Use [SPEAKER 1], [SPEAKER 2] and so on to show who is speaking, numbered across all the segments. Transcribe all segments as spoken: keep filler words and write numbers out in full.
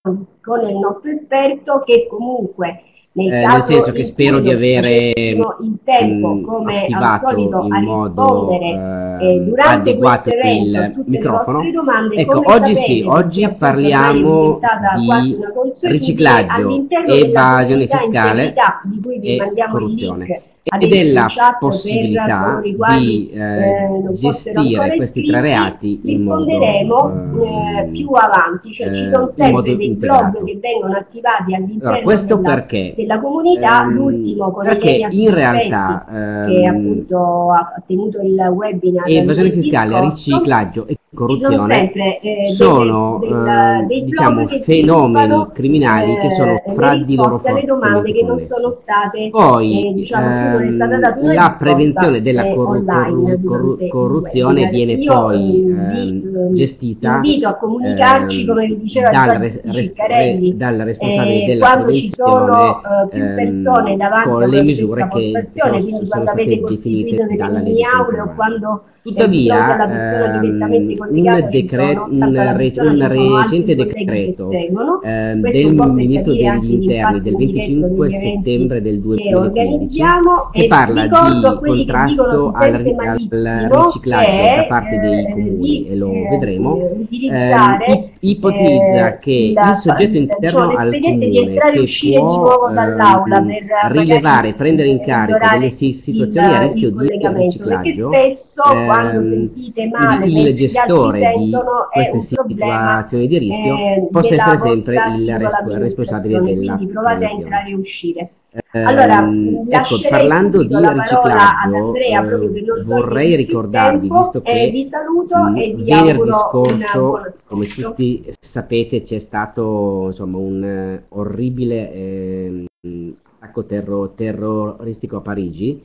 [SPEAKER 1] con il nostro esperto, che comunque nel,
[SPEAKER 2] eh,
[SPEAKER 1] caso
[SPEAKER 2] nel senso che spero di avere
[SPEAKER 1] il tempo,
[SPEAKER 2] mh,
[SPEAKER 1] come
[SPEAKER 2] attivato
[SPEAKER 1] al solito,
[SPEAKER 2] in
[SPEAKER 1] a
[SPEAKER 2] modo
[SPEAKER 1] rispondere
[SPEAKER 2] eh,
[SPEAKER 1] eh, durante
[SPEAKER 2] adeguato
[SPEAKER 1] questo evento
[SPEAKER 2] il
[SPEAKER 1] tutte
[SPEAKER 2] microfono.
[SPEAKER 1] le vostre domande.
[SPEAKER 2] Ecco,
[SPEAKER 1] come
[SPEAKER 2] oggi
[SPEAKER 1] sapete,
[SPEAKER 2] sì, oggi
[SPEAKER 1] perché
[SPEAKER 2] parliamo
[SPEAKER 1] quasi
[SPEAKER 2] di
[SPEAKER 1] una consuetudine,
[SPEAKER 2] riciclaggio, evasione fiscale
[SPEAKER 1] di cui vi
[SPEAKER 2] e
[SPEAKER 1] mandiamo il
[SPEAKER 2] corruzione
[SPEAKER 1] link
[SPEAKER 2] e della
[SPEAKER 1] chat
[SPEAKER 2] possibilità
[SPEAKER 1] per quali,
[SPEAKER 2] di eh,
[SPEAKER 1] eh, non
[SPEAKER 2] gestire questi tre reati in modo
[SPEAKER 1] risponderemo eh, più avanti, cioè ci sono
[SPEAKER 2] eh, in modo
[SPEAKER 1] sempre dei
[SPEAKER 2] integrato.
[SPEAKER 1] blog che vengono attivati
[SPEAKER 2] Allora,
[SPEAKER 1] all'interno
[SPEAKER 2] questo
[SPEAKER 1] della,
[SPEAKER 2] perché?
[SPEAKER 1] della comunità,
[SPEAKER 2] Ehm,
[SPEAKER 1] l'ultimo con i
[SPEAKER 2] perché
[SPEAKER 1] miei
[SPEAKER 2] in
[SPEAKER 1] assistenti,
[SPEAKER 2] realtà
[SPEAKER 1] che
[SPEAKER 2] ehm,
[SPEAKER 1] appunto ha tenuto il webinar
[SPEAKER 2] evasione
[SPEAKER 1] lunedì
[SPEAKER 2] fiscale,
[SPEAKER 1] scorso.
[SPEAKER 2] riciclaggio e
[SPEAKER 1] Ci sono
[SPEAKER 2] corruzione
[SPEAKER 1] sempre eh,
[SPEAKER 2] sono
[SPEAKER 1] delle, del,
[SPEAKER 2] eh,
[SPEAKER 1] dei
[SPEAKER 2] diciamo
[SPEAKER 1] blog che
[SPEAKER 2] fenomeni
[SPEAKER 1] sviluppano
[SPEAKER 2] criminali che sono
[SPEAKER 1] eh, le
[SPEAKER 2] fra di loro
[SPEAKER 1] risposte alle domande
[SPEAKER 2] fortemente
[SPEAKER 1] che non sono
[SPEAKER 2] connessi.
[SPEAKER 1] state,
[SPEAKER 2] Poi
[SPEAKER 1] eh, diciamo, a cui non è stata
[SPEAKER 2] ehm,
[SPEAKER 1] data una
[SPEAKER 2] la prevenzione
[SPEAKER 1] risposta
[SPEAKER 2] della
[SPEAKER 1] eh,
[SPEAKER 2] corru-
[SPEAKER 1] online
[SPEAKER 2] corru-
[SPEAKER 1] durante
[SPEAKER 2] corru-
[SPEAKER 1] il
[SPEAKER 2] corruzione
[SPEAKER 1] webinar.
[SPEAKER 2] viene
[SPEAKER 1] Io
[SPEAKER 2] poi
[SPEAKER 1] ehm, vi
[SPEAKER 2] ehm,
[SPEAKER 1] ehm,
[SPEAKER 2] gestita
[SPEAKER 1] invito a comunicarci,
[SPEAKER 2] ehm,
[SPEAKER 1] come vi diceva
[SPEAKER 2] dal,
[SPEAKER 1] già
[SPEAKER 2] res-
[SPEAKER 1] Giuseppe
[SPEAKER 2] res- re-
[SPEAKER 1] Ciccarelli,
[SPEAKER 2] dal responsabile
[SPEAKER 1] eh,
[SPEAKER 2] della
[SPEAKER 1] quando ci sono
[SPEAKER 2] prevenzione
[SPEAKER 1] eh, più persone
[SPEAKER 2] ehm,
[SPEAKER 1] davanti a
[SPEAKER 2] con le
[SPEAKER 1] una stessa
[SPEAKER 2] misure che
[SPEAKER 1] postazione,
[SPEAKER 2] sono,
[SPEAKER 1] quindi
[SPEAKER 2] sono
[SPEAKER 1] quando avete
[SPEAKER 2] state definite
[SPEAKER 1] costituito delle
[SPEAKER 2] dalla
[SPEAKER 1] mini
[SPEAKER 2] legge
[SPEAKER 1] aule, o
[SPEAKER 2] trenta.
[SPEAKER 1] quando eh, di fronte alla persona
[SPEAKER 2] Tuttavia,
[SPEAKER 1] direttamente
[SPEAKER 2] ehm, un,
[SPEAKER 1] collegata ci
[SPEAKER 2] decre-
[SPEAKER 1] sono,
[SPEAKER 2] un,
[SPEAKER 1] accanto alla
[SPEAKER 2] re-
[SPEAKER 1] persona
[SPEAKER 2] un
[SPEAKER 1] ci sono altri
[SPEAKER 2] recente
[SPEAKER 1] colleghi che
[SPEAKER 2] decreto
[SPEAKER 1] seguono.
[SPEAKER 2] ehm,
[SPEAKER 1] Questo
[SPEAKER 2] del
[SPEAKER 1] un po' per
[SPEAKER 2] Ministro
[SPEAKER 1] capire
[SPEAKER 2] degli
[SPEAKER 1] anche
[SPEAKER 2] Interni
[SPEAKER 1] l'impatto
[SPEAKER 2] del
[SPEAKER 1] indiretto degli
[SPEAKER 2] venticinque
[SPEAKER 1] eventi
[SPEAKER 2] settembre del
[SPEAKER 1] che
[SPEAKER 2] duemilaquindici
[SPEAKER 1] organizziamo,
[SPEAKER 2] che
[SPEAKER 1] e
[SPEAKER 2] parla
[SPEAKER 1] ricordo a
[SPEAKER 2] di
[SPEAKER 1] quelli che dicono
[SPEAKER 2] contrasto
[SPEAKER 1] si
[SPEAKER 2] al,
[SPEAKER 1] sente
[SPEAKER 2] ri- al
[SPEAKER 1] malissimo
[SPEAKER 2] riciclaggio da
[SPEAKER 1] che
[SPEAKER 2] parte dei
[SPEAKER 1] eh,
[SPEAKER 2] comuni,
[SPEAKER 1] di
[SPEAKER 2] e lo
[SPEAKER 1] eh,
[SPEAKER 2] vedremo. Ehm,
[SPEAKER 1] utilizzare
[SPEAKER 2] ip- ipotizza
[SPEAKER 1] eh,
[SPEAKER 2] che
[SPEAKER 1] il,
[SPEAKER 2] il soggetto
[SPEAKER 1] diciamo,
[SPEAKER 2] interno al
[SPEAKER 1] l'espediente di
[SPEAKER 2] comune
[SPEAKER 1] entrare e
[SPEAKER 2] che
[SPEAKER 1] uscire di
[SPEAKER 2] può
[SPEAKER 1] nuovo dall'aula
[SPEAKER 2] ehm,
[SPEAKER 1] per eh,
[SPEAKER 2] rilevare e
[SPEAKER 1] magari
[SPEAKER 2] prendere in
[SPEAKER 1] eh,
[SPEAKER 2] carico delle
[SPEAKER 1] migliorare
[SPEAKER 2] si-
[SPEAKER 1] il,
[SPEAKER 2] situazioni a rischio
[SPEAKER 1] il
[SPEAKER 2] di
[SPEAKER 1] collegamento, perché
[SPEAKER 2] riciclaggio,
[SPEAKER 1] spesso quando
[SPEAKER 2] ehm,
[SPEAKER 1] sentite
[SPEAKER 2] quindi
[SPEAKER 1] male
[SPEAKER 2] il
[SPEAKER 1] mentre gli altri
[SPEAKER 2] gestore di
[SPEAKER 1] sentono è
[SPEAKER 2] queste
[SPEAKER 1] un problema
[SPEAKER 2] situazioni di rischio
[SPEAKER 1] eh,
[SPEAKER 2] possa
[SPEAKER 1] della
[SPEAKER 2] essere sempre
[SPEAKER 1] vostra
[SPEAKER 2] il resp-
[SPEAKER 1] singola
[SPEAKER 2] responsabile
[SPEAKER 1] amministrazione,
[SPEAKER 2] della
[SPEAKER 1] quindi provate a
[SPEAKER 2] prevenzione.
[SPEAKER 1] entrare e uscire. Allora,
[SPEAKER 2] Ehm,
[SPEAKER 1] mh,
[SPEAKER 2] ecco,
[SPEAKER 1] lascerei
[SPEAKER 2] parlando
[SPEAKER 1] subito
[SPEAKER 2] di
[SPEAKER 1] la parola ad
[SPEAKER 2] riciclaggio,
[SPEAKER 1] Andrea proprio
[SPEAKER 2] eh,
[SPEAKER 1] per non
[SPEAKER 2] vorrei
[SPEAKER 1] togliervi più
[SPEAKER 2] ricordarvi,
[SPEAKER 1] tempo,
[SPEAKER 2] visto
[SPEAKER 1] e
[SPEAKER 2] che
[SPEAKER 1] vi saluto
[SPEAKER 2] mh,
[SPEAKER 1] e vi
[SPEAKER 2] venerdì
[SPEAKER 1] auguro un buon
[SPEAKER 2] scorso, come
[SPEAKER 1] ascolto.
[SPEAKER 2] tutti sapete, c'è stato insomma un eh, orribile ehm, attacco terro- terroristico a Parigi,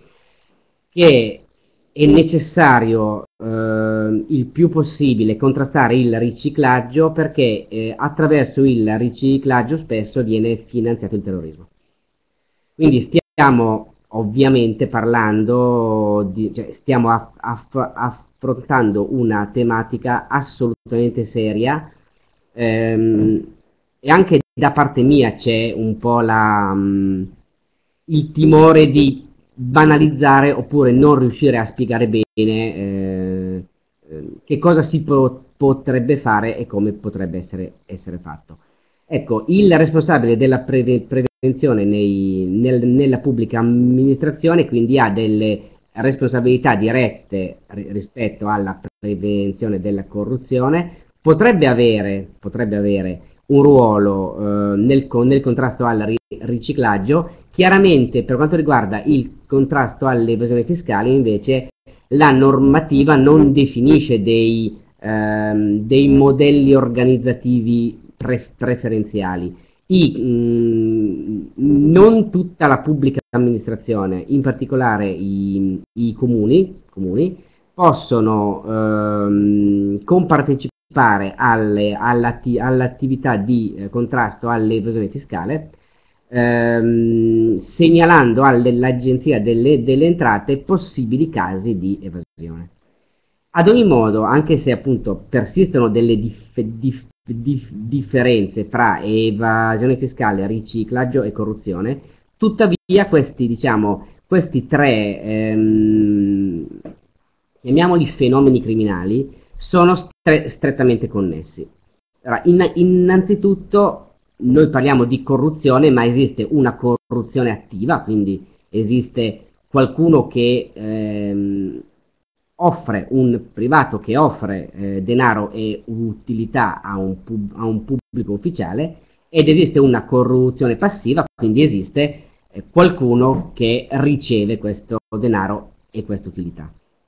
[SPEAKER 2] che è necessario eh, il più possibile contrastare il riciclaggio, perché eh, attraverso il riciclaggio spesso viene finanziato il terrorismo. Quindi stiamo ovviamente parlando di, cioè stiamo aff- aff- affrontando una tematica assolutamente seria, ehm, e anche da parte mia c'è un po' la, mh, il timore di banalizzare oppure non riuscire a spiegare bene eh, eh, che cosa si po- potrebbe fare e come potrebbe essere, essere fatto. Ecco, il responsabile della preve- prevenzione nei- nel- nella pubblica amministrazione quindi ha delle responsabilità dirette ri- rispetto alla prevenzione della corruzione, potrebbe avere, potrebbe avere un ruolo eh, nel, con- nel contrasto al ri- riciclaggio. Chiaramente per quanto riguarda il contrasto all'evasione fiscale invece la normativa non definisce dei, ehm, dei modelli organizzativi pre- preferenziali. I, mh, non tutta la pubblica amministrazione, in particolare i, i comuni, comuni, possono ehm, compartecipare alle, all'atti, all'attività di eh, contrasto all'evasione fiscale, ehm, segnalando all'Agenzia delle, delle Entrate possibili casi di evasione. Ad ogni modo, anche se appunto persistono delle dif- dif- dif- differenze fra evasione fiscale, riciclaggio e corruzione, tuttavia questi, diciamo, questi tre, ehm, chiamiamoli fenomeni criminali, sono stre- strettamente connessi. Allora, in- innanzitutto noi parliamo di corruzione, ma esiste una corruzione attiva, quindi esiste qualcuno che ehm, offre, un privato che offre eh, denaro e utilità a un, pub- a un pubblico ufficiale, ed esiste una corruzione passiva, quindi esiste eh, qualcuno che riceve questo denaro e questa utilità.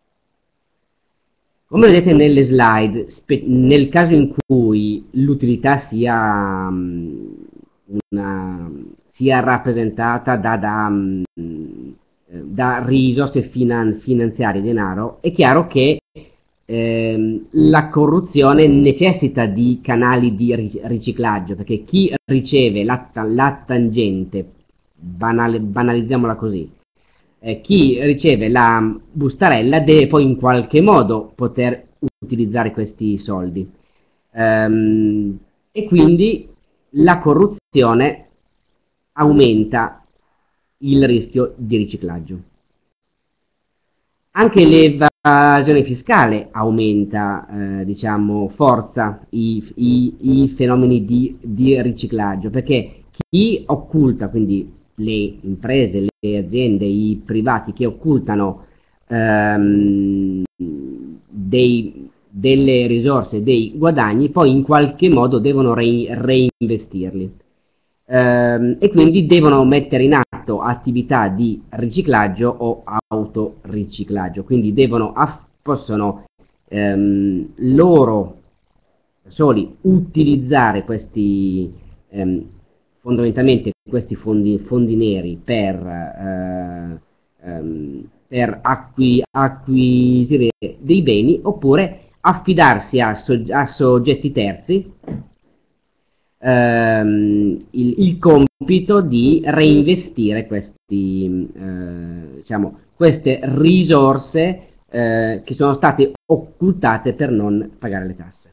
[SPEAKER 2] Come vedete nelle slide, spe- nel caso in cui l'utilità sia, mm, una, sia rappresentata da, da, mm, eh, da risorse finan- finanziarie, denaro, è chiaro che ehm, la corruzione necessita di canali di ri- riciclaggio, perché chi riceve la, ta- la tangente, banale- banalizziamola così, eh, chi riceve la bustarella deve poi in qualche modo poter utilizzare questi soldi. Ehm, e quindi la corruzione aumenta il rischio di riciclaggio. Anche l'evasione fiscale aumenta, eh, diciamo, forza i, i, i fenomeni di, di riciclaggio, perché chi occulta, quindi le imprese, le aziende, i privati che occultano ehm, dei, delle risorse, dei guadagni, poi in qualche modo devono re, reinvestirli. Ehm, e quindi devono mettere in atto attività di riciclaggio o autoriciclaggio, quindi devono, possono ehm, loro soli utilizzare questi ehm, fondamentalmente questi fondi, fondi neri per, eh, ehm, per acqui, acquisire dei beni, oppure affidarsi a, so, a soggetti terzi ehm, il, il compito di reinvestire questi, eh, diciamo, queste risorse eh, che sono state occultate per non pagare le tasse.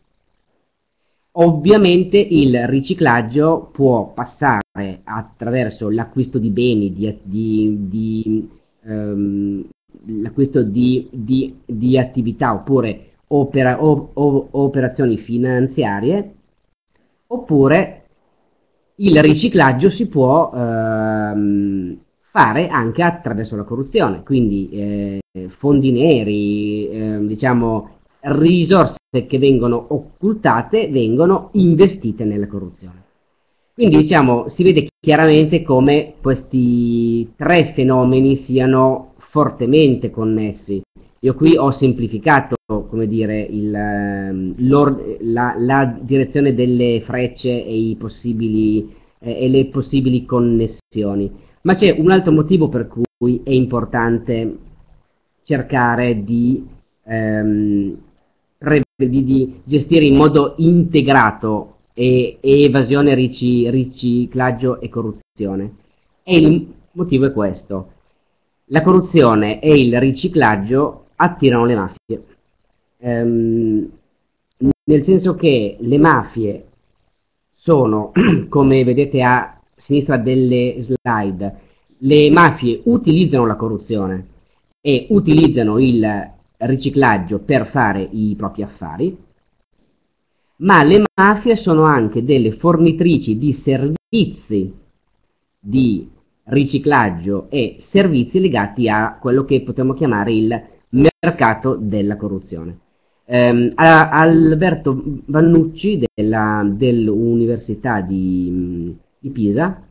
[SPEAKER 2] Ovviamente il riciclaggio può passare attraverso l'acquisto di beni, di, di, di, ehm, l'acquisto di, di, di attività oppure opera, o, o, operazioni finanziarie, oppure il riciclaggio si può ehm, fare anche attraverso la corruzione, quindi eh, fondi neri, eh, diciamo risorse che vengono occultate vengono investite nella corruzione. Quindi diciamo si vede chiaramente come questi tre fenomeni siano fortemente connessi. Io qui ho semplificato, come dire, il, la, la direzione delle frecce e, i possibili, eh, e le possibili connessioni. Ma c'è un altro motivo per cui è importante cercare di, ehm, di, di gestire in modo integrato e, e evasione, rici, riciclaggio e corruzione. E il motivo è questo. La corruzione e il riciclaggio attirano le mafie, ehm, nel senso che le mafie sono, come vedete a sinistra delle slide, le mafie utilizzano la corruzione e utilizzano il riciclaggio per fare i propri affari, ma le mafie sono anche delle fornitrici di servizi di riciclaggio e servizi legati a quello che potremmo chiamare il mercato della corruzione. Um, Alberto Vannucci della, dell'Università di, di Pisa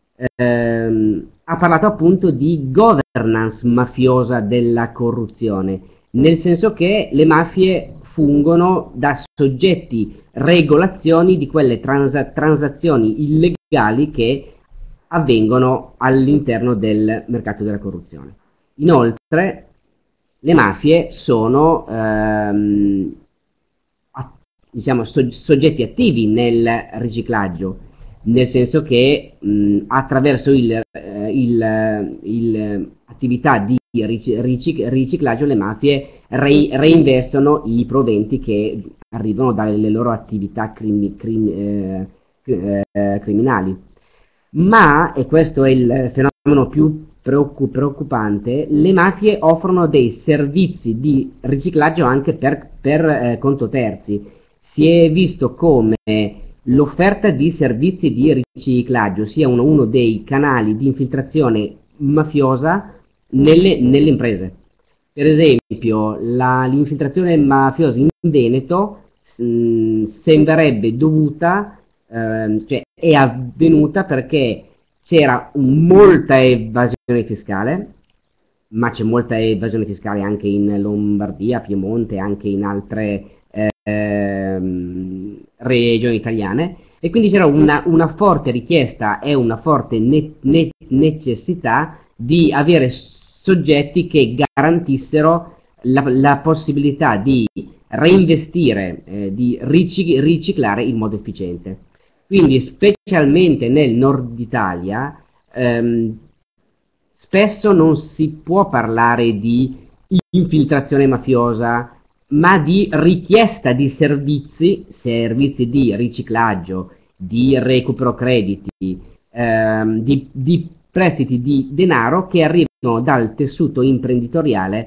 [SPEAKER 2] um, ha parlato appunto di governance mafiosa della corruzione, nel senso che le mafie fungono da soggetti regolazioni di quelle trans transazioni illegali che avvengono all'interno del mercato della corruzione. Inoltre le mafie sono ehm, diciamo, so soggetti attivi nel riciclaggio, nel senso che mh, attraverso il, eh, il, il attività di ric ric riciclaggio le mafie re reinvestono i proventi che arrivano dalle loro attività crimi crimi eh, eh, criminali. Ma, e questo è il fenomeno più preoccupante, le mafie offrono dei servizi di riciclaggio anche per, per eh, conto terzi. Si è visto come l'offerta di servizi di riciclaggio sia uno, uno dei canali di infiltrazione mafiosa nelle, nelle imprese. Per esempio, l'infiltrazione mafiosa in Veneto mh, sembrerebbe dovuta, eh, cioè è avvenuta perché c'era molta evasione fiscale, ma c'è molta evasione fiscale anche in Lombardia, Piemonte, anche in altre eh, regioni italiane, e quindi c'era una, una forte richiesta e una forte ne ne necessità di avere soggetti che garantissero la, la possibilità di reinvestire, eh, di ric riciclare in modo efficiente. Quindi specialmente nel nord Italia ehm, spesso non si può parlare di infiltrazione mafiosa, ma di richiesta di servizi, servizi di riciclaggio, di recupero crediti, ehm, di, di prestiti di denaro che arrivano dal tessuto imprenditoriale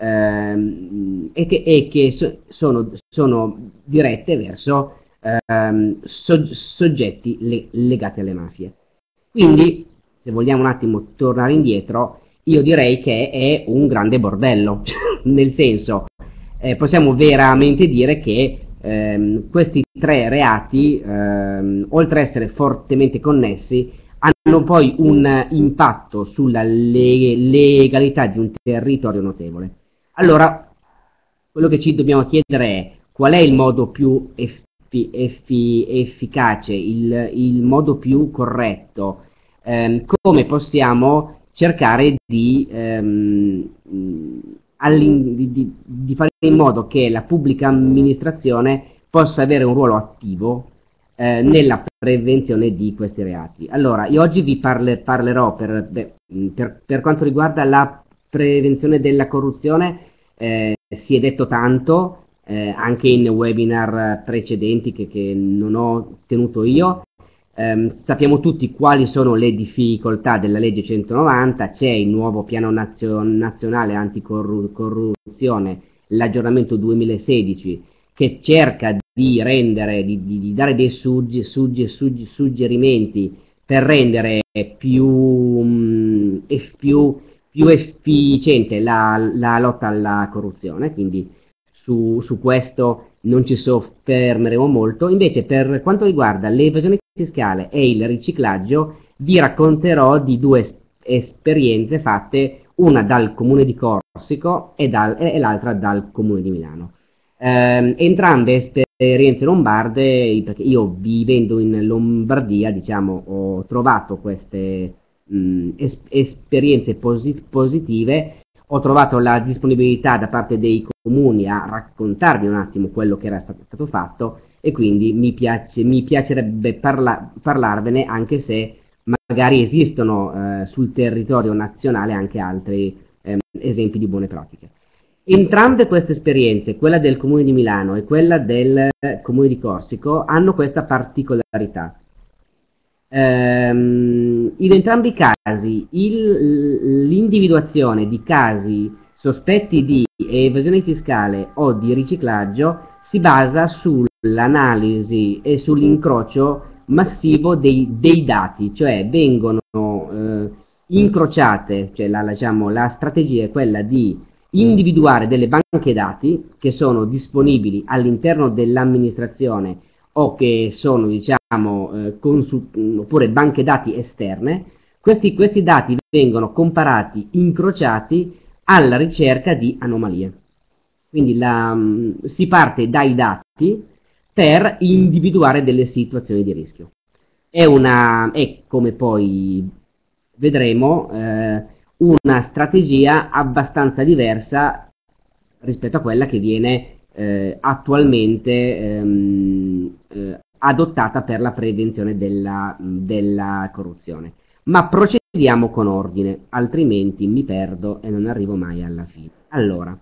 [SPEAKER 2] ehm, e che, e che so, sono, sono dirette verso ehm, so, soggetti le, legati alle mafie. Quindi, se vogliamo un attimo tornare indietro, io direi che è un grande bordello, nel senso, eh, possiamo veramente dire che ehm, questi tre reati, ehm, oltre ad essere fortemente connessi, hanno poi un impatto sulla le legalità di un territorio notevole. Allora, quello che ci dobbiamo chiedere è qual è il modo più effi effi efficace, il, il modo più corretto, ehm, come possiamo cercare di, ehm, di, di, di fare in modo che la pubblica amministrazione possa avere un ruolo attivo eh, nella prevenzione di questi reati. Allora, io oggi vi parle, parlerò per, beh, per, per quanto riguarda la prevenzione della corruzione, eh, si è detto tanto, eh, anche in webinar precedenti che, che non ho tenuto io. Eh, sappiamo tutti quali sono le difficoltà della legge centonovanta, c'è il nuovo piano nazio nazionale anticorruzione, l'aggiornamento duemilasedici, che cerca di rendere, di, di, di dare dei sugge, sugge, sugge, suggerimenti per rendere più, um, più, più efficiente la, la lotta alla corruzione, quindi su, su questo non ci soffermeremo molto. Invece, per quanto riguarda l'evasione fiscale e il riciclaggio, vi racconterò di due es esperienze fatte, una dal comune di Corsico e, dal, e l'altra dal comune di Milano. Eh, entrambe esperienze lombarde, perché io vivendo in Lombardia, diciamo, ho trovato queste mh, es esperienze posit positive. Ho trovato la disponibilità da parte dei comuni a raccontarvi un attimo quello che era stato fatto e quindi mi, piace, mi piacerebbe parla parlarvene, anche se magari esistono eh, sul territorio nazionale anche altri eh, esempi di buone pratiche. Entrambe queste esperienze, quella del comune di Milano e quella del comune di Corsico, hanno questa particolarità. Ehm, in entrambi i casi l'individuazione di casi sospetti di evasione fiscale o di riciclaggio si basa sull'analisi e sull'incrocio massivo dei, dei dati, cioè vengono eh, incrociate, cioè la, diciamo, la strategia è quella di individuare delle banche dati che sono disponibili all'interno dell'amministrazione o che sono, diciamo, eh, oppure banche dati esterne. Questi, questi dati vengono comparati, incrociati alla ricerca di anomalie. Quindi la, mh, si parte dai dati per individuare delle situazioni di rischio. È, una, è come poi vedremo, eh, una strategia abbastanza diversa rispetto a quella che viene eh, attualmente ehm, eh, adottata per la prevenzione della, della corruzione. Ma procediamo con ordine, altrimenti mi perdo e non arrivo mai alla fine. Allora,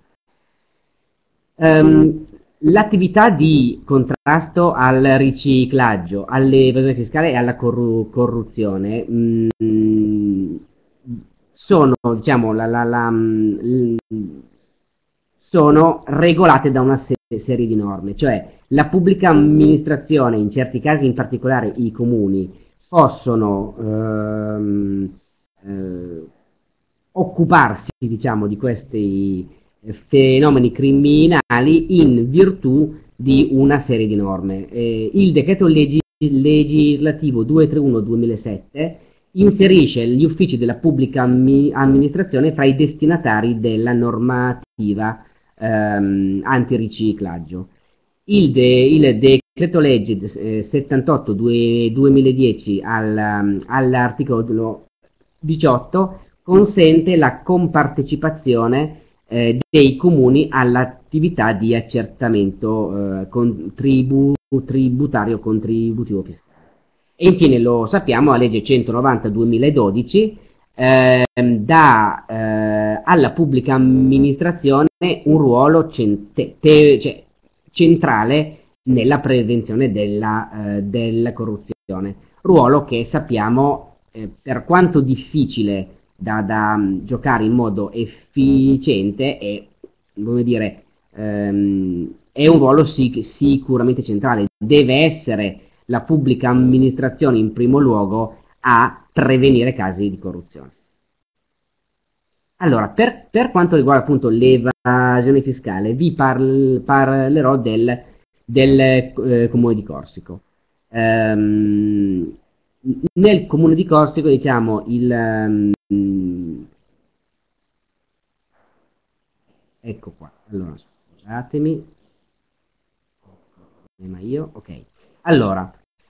[SPEAKER 2] um, l'attività di contrasto al riciclaggio, all'evasione fiscale e alla corru corruzione mh, sono, diciamo, la, la, la, mh, sono regolate da una serie di norme, cioè la pubblica amministrazione, in certi casi in particolare i comuni, possono ehm, eh, occuparsi, diciamo, di questi fenomeni criminali in virtù di una serie di norme. Eh, il decreto legis legislativo duecentotrentuno duemilasette inserisce gli uffici della pubblica amministrazione fra i destinatari della normativa ehm, antiriciclaggio. Il, de, il decreto legge eh, settantotto duemiladieci all'articolo diciotto consente la compartecipazione eh, dei comuni all'attività di accertamento eh, contribu tributario contributivo fiscale. E infine, lo sappiamo, la legge centonovanta duemiladodici eh, dà eh, alla pubblica amministrazione un ruolo cent cioè, centrale nella prevenzione della, eh, della corruzione. corruzione, ruolo che sappiamo, eh, per quanto difficile da, da um, giocare in modo efficiente, è, come dire, ehm, è un ruolo sic sicuramente centrale. Deve essere la pubblica amministrazione in primo luogo a prevenire casi di corruzione. Allora, per, per quanto riguarda appunto l'evasione fiscale, vi parl parlerò del, del eh, comune di Corsico. Ehm, nel comune di Corsico, diciamo, il... Um, ecco qua, allora, scusatemi, ma io, ok. Allora,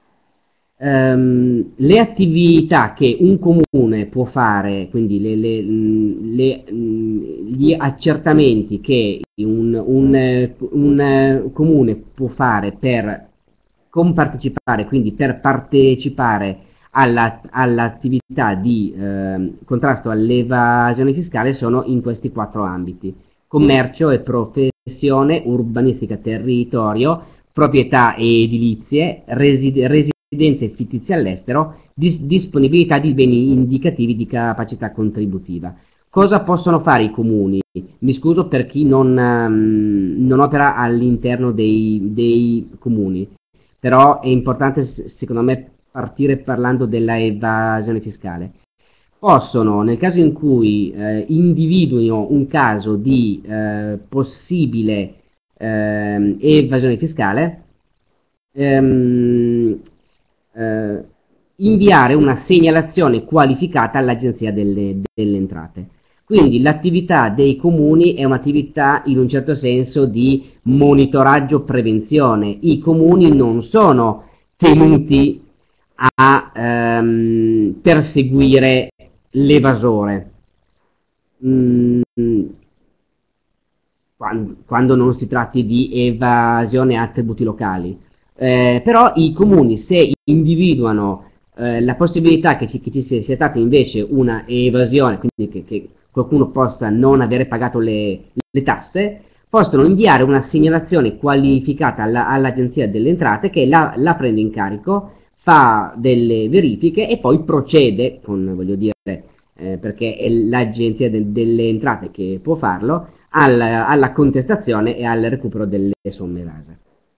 [SPEAKER 2] Um, le attività che un comune può fare, quindi le, le, le, gli accertamenti che un, un, un comune può fare per compartecipare, quindi per partecipare alla, all'attività di eh, contrasto all'evasione fiscale, sono in questi quattro ambiti: commercio e professione, urbanistica, territorio, proprietà e edilizie, reside, residenze fittizie all'estero, dis disponibilità di beni indicativi di capacità contributiva. Cosa possono fare i comuni? Mi scuso per chi non, um, non opera all'interno dei, dei comuni, però è importante secondo me partire parlando della evasione fiscale. Possono, nel caso in cui eh, individuino un caso di eh, possibile eh, evasione fiscale, ehm, eh, inviare una segnalazione qualificata all'Agenzia delle, delle Entrate. Quindi l'attività dei comuni è un'attività in un certo senso di monitoraggio prevenzione. I comuni non sono tenuti a ehm, perseguire l'evasore. Mm, quando, quando non si tratti di evasione a tributi locali. Eh, però i comuni, se individuano eh, la possibilità che ci, che ci sia, sia stata invece una evasione, quindi che, che qualcuno possa non avere pagato le, le tasse, possono inviare una segnalazione qualificata alla, all'Agenzia delle Entrate, che la, la prende in carico, fa delle verifiche e poi procede con, voglio dire, eh, perché è l'Agenzia de, delle Entrate che può farlo, alla, alla contestazione e al recupero delle somme evase.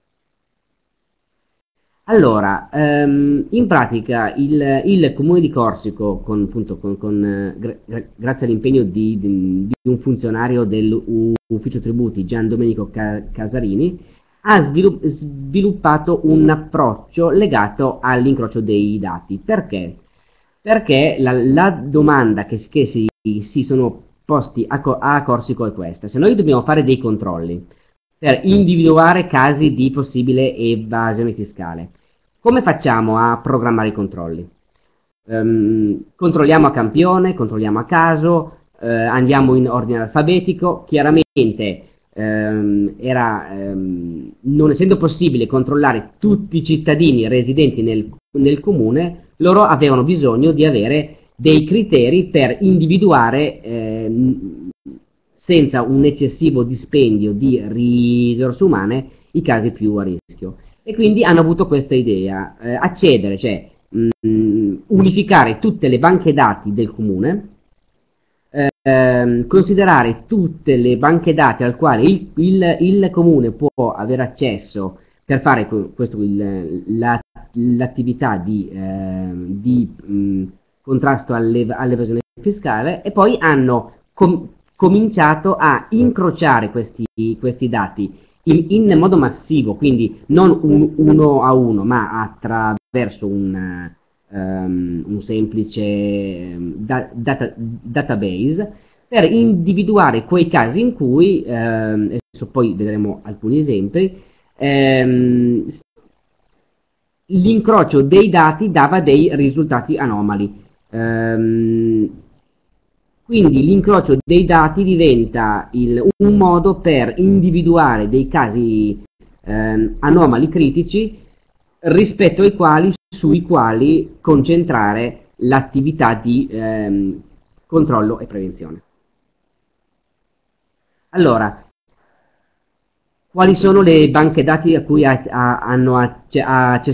[SPEAKER 2] Allora, ehm, in pratica il, il comune di Corsico, con, appunto, con, con, eh, gra grazie all'impegno di, di, di un funzionario dell'ufficio tributi, Gian Domenico Ca Casarini, ha svilupp sviluppato un approccio legato all'incrocio dei dati. Perché? Perché la, la domanda che, che si, si sono posti a, a Corsico è questa: se noi dobbiamo fare dei controlli per individuare casi di possibile evasione fiscale, come facciamo a programmare i controlli? Um, controlliamo a campione, controlliamo a caso, eh, andiamo in ordine alfabetico. Chiaramente ehm, era, ehm, non essendo possibile controllare tutti i cittadini residenti nel, nel comune, loro avevano bisogno di avere dei criteri per individuare ehm, senza un eccessivo dispendio di risorse umane i casi più a rischio. E quindi hanno avuto questa idea: eh, accedere, cioè mh, unificare tutte le banche dati del comune, ehm, considerare tutte le banche dati al quale il, il, il comune può avere accesso per fare questo, l'attività la, di, eh, di mh, contrasto all'evasione fiscale, e poi hanno com cominciato a incrociare questi, questi dati in, in modo massivo, quindi non un, uno a uno, ma attraverso un, um, un semplice da, data, database, per individuare quei casi in cui, ehm, adesso poi vedremo alcuni esempi, ehm, l'incrocio dei dati dava dei risultati anomali. Ehm, quindi l'incrocio dei dati diventa il, un modo per individuare dei casi ehm, anomali critici, rispetto ai quali, sui quali concentrare l'attività di ehm, controllo e prevenzione. Allora, quali sono le banche dati a cui ha, ha, hanno accesso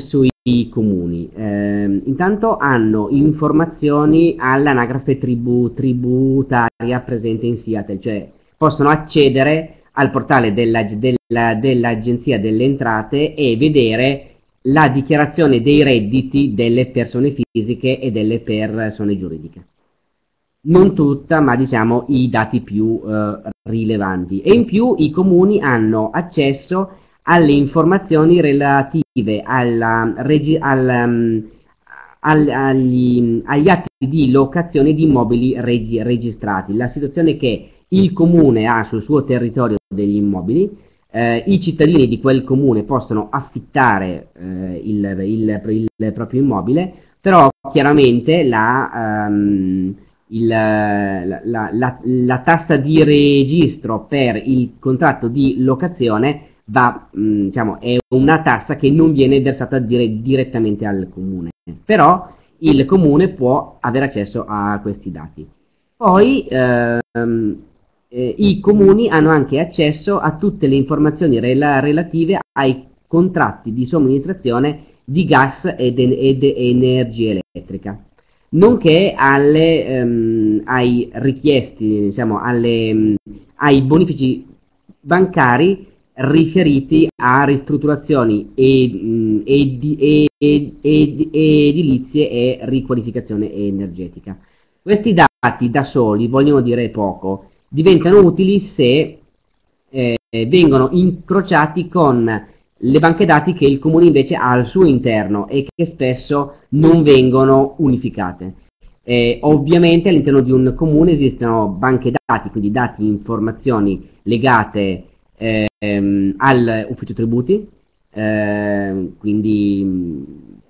[SPEAKER 2] i comuni? Eh, intanto hanno informazioni all'anagrafe tribu, tributaria presente in Seattle, cioè possono accedere al portale della, della, dell'Agenzia delle Entrate e vedere la dichiarazione dei redditi delle persone fisiche e delle persone giuridiche. Non tutta, ma diciamo i dati più eh, rilevanti. E in più i comuni hanno accesso alle informazioni relative alla, regi, al, um, al, agli, agli atti di locazione di immobili regi, registrati. La situazione è che il comune ha sul suo territorio degli immobili, eh, i cittadini di quel comune possono affittare eh, il, il, il proprio immobile, però chiaramente la... Um, Il, la, la, la, la tassa di registro per il contratto di locazione va, mh, diciamo, è una tassa che non viene versata dire, direttamente al comune, però il comune può avere accesso a questi dati. Poi ehm, eh, i comuni hanno anche accesso a tutte le informazioni rela relative ai contratti di somministrazione di gas ed, ed energia elettrica, nonché alle, ehm, ai richiesti, diciamo, alle, ai bonifici bancari riferiti a ristrutturazioni ed, ed, ed, ed, ed, edilizie e riqualificazione energetica. Questi dati da soli, vogliono dire poco, diventano utili se eh, vengono incrociati con le banche dati che il comune invece ha al suo interno e che spesso non vengono unificate. Eh, ovviamente all'interno di un comune esistono banche dati, quindi dati, informazioni legate ehm, all'ufficio tributi, eh, quindi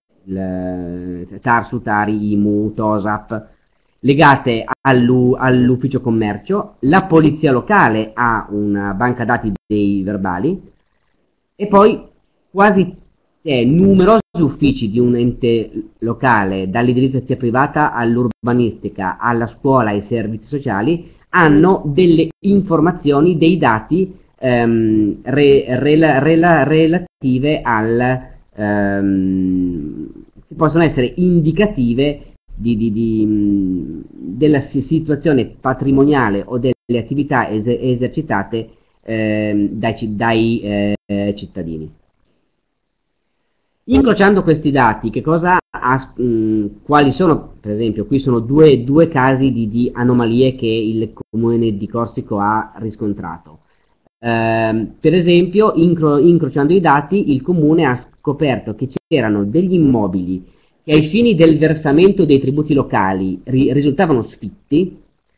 [SPEAKER 2] il, Tarsu, Tari, I M U, TOSAP, legate all'ufficio commercio. La polizia locale ha una banca dati dei verbali. E poi quasi eh, numerosi uffici di un ente locale, dall'edilizia privata all'urbanistica, alla scuola ai servizi sociali, hanno delle informazioni, dei dati ehm, re, rela, rela, relative al ehm, che possono essere indicative di, di, di, della situazione patrimoniale o delle attività es esercitate eh, dai, dai eh, cittadini. Incrociando questi dati, che cosa ha, mh, quali sono, per esempio, qui sono due, due casi di, di anomalie che il comune di Corsico ha riscontrato. Eh, per esempio, incro, incrociando i dati, il comune ha scoperto che c'erano degli immobili che ai fini del versamento dei tributi locali ri, risultavano sfitti,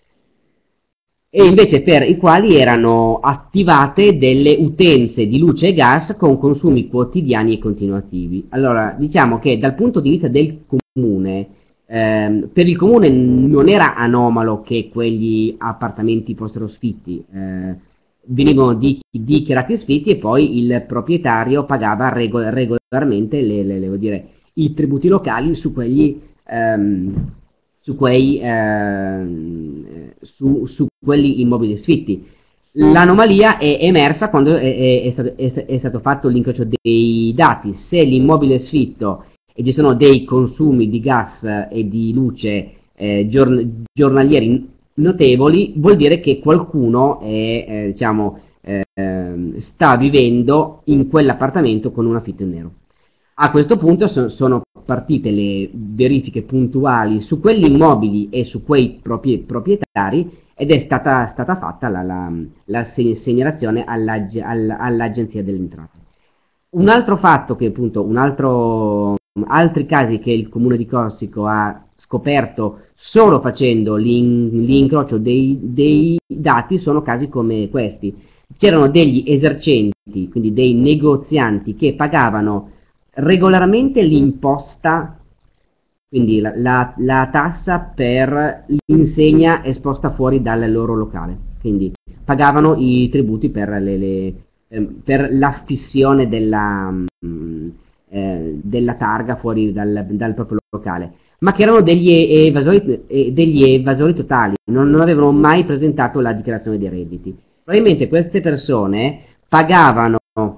[SPEAKER 2] e invece per i quali erano attivate delle utenze di luce e gas con consumi quotidiani e continuativi. Allora, diciamo che dal punto di vista del comune, ehm, per il comune non era anomalo che quegli appartamenti fossero sfitti, eh, venivano di, dichiarati sfitti e poi il proprietario pagava regol regolarmente le, le, le, vuol dire, i tributi locali su quegli... Ehm, su quei eh, su, su quelli immobili sfitti. L'anomalia è emersa quando è, è, è, stato, è, è stato fatto l'incrocio dei dati. Se l'immobile è sfitto e ci sono dei consumi di gas e di luce eh, giorn giornalieri notevoli, vuol dire che qualcuno è, eh, diciamo, eh, sta vivendo in quell'appartamento con un affitto in nero. A questo punto so, sono partite le verifiche puntuali su quegli immobili e su quei propri, proprietari, ed è stata, stata fatta la, la, la segnalazione all'Agenzia delle Entrate. Un altro fatto che appunto, un altro, altri casi che il comune di Corsico ha scoperto solo facendo l'incrocio dei, dei dati sono casi come questi. C'erano degli esercenti, quindi dei negozianti che pagavano regolarmente l'imposta, quindi la, la, la tassa per l'insegna esposta fuori dal loro locale, quindi pagavano i tributi per, le, le, eh, per l'affissione della, eh, della targa fuori dal, dal proprio locale, ma che erano degli evasori, eh, degli evasori totali, non, non avevano mai presentato la dichiarazione dei redditi. Probabilmente queste persone pagavano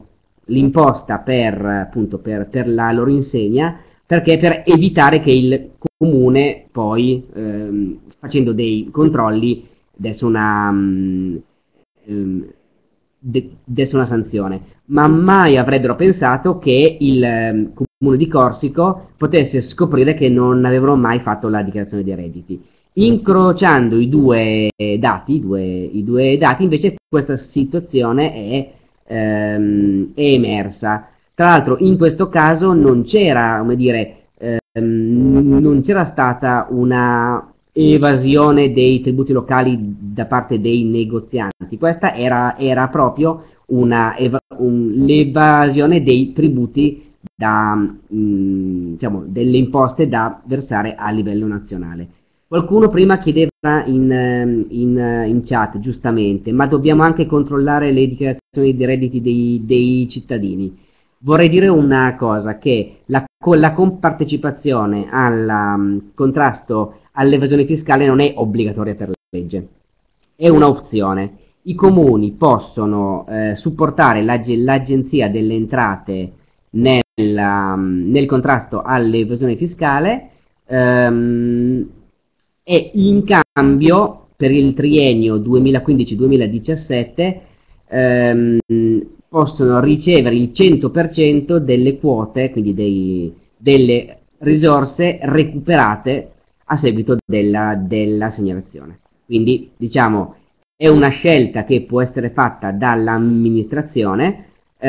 [SPEAKER 2] l'imposta per, appunto, per, per la loro insegna, perché per evitare che il comune poi, ehm, facendo dei controlli, desse una, mm, ehm, de- desse una sanzione. Ma mai avrebbero pensato che il ehm, comune di Corsico potesse scoprire che non avevano mai fatto la dichiarazione dei redditi. Incrociando i due dati, i due, i due dati, invece questa situazione è, ehm, è emersa. Tra l'altro in questo caso non c'era, come dire, ehm, non c'era stata una evasione dei tributi locali da parte dei negozianti, questa era, era proprio una eva- un- l'evasione dei tributi da, mh, diciamo, delle imposte da versare a livello nazionale. Qualcuno prima chiedeva in, ehm, in, eh, in chat, giustamente, ma dobbiamo anche controllare le dichiarazioni dei redditi dei, dei cittadini. Vorrei dire una cosa, che la, con la compartecipazione al um, contrasto all'evasione fiscale non è obbligatoria per legge, è un'opzione. I comuni possono eh, supportare l'ag- l'Agenzia delle Entrate nel, um, nel contrasto all'evasione fiscale, ehm, e in cambio per il triennio duemilaquindici-duemiladiciassette ehm, possono ricevere il cento per cento delle quote, quindi dei, delle risorse recuperate a seguito della, della segnalazione. Quindi diciamo è una scelta che può essere fatta dall'amministrazione,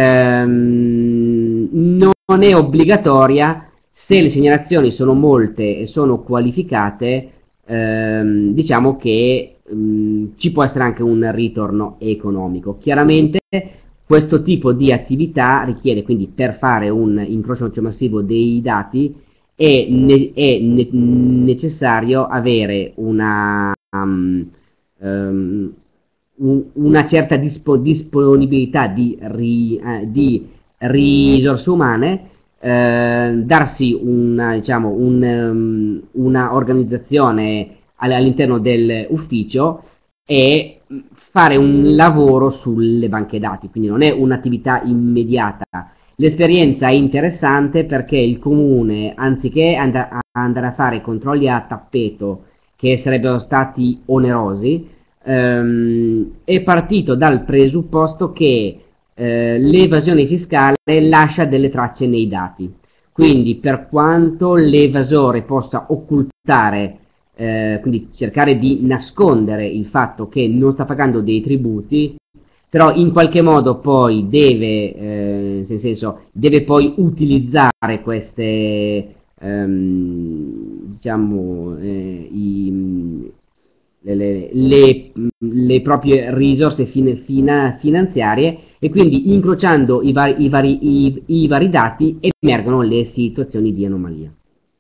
[SPEAKER 2] ehm, non è obbligatoria. Se le segnalazioni sono molte e sono qualificate, ehm, diciamo che mh, ci può essere anche un ritorno economico. Chiaramente questo tipo di attività richiede, quindi, per fare un incrocio massivo dei dati è, ne- è ne- necessario avere una, um, um, un- una certa dispo- disponibilità di, ri- eh, di risorse umane, eh, darsi una, diciamo, un, um, una organizzazione all- all'interno dell'ufficio e fare un lavoro sulle banche dati, quindi non è un'attività immediata. L'esperienza è interessante perché il comune, anziché and- andare a fare controlli a tappeto, che sarebbero stati onerosi, ehm, è partito dal presupposto che eh, l'evasione fiscale lascia delle tracce nei dati. Quindi per quanto l'evasore possa occultare, eh, quindi cercare di nascondere il fatto che non sta pagando dei tributi, però in qualche modo poi deve, eh, nel senso, deve poi utilizzare queste, ehm, diciamo, eh, i, le, le, le, le proprie risorse fin, fina, finanziarie, e quindi incrociando i vari, i, vari, i, i vari dati emergono le situazioni di anomalia.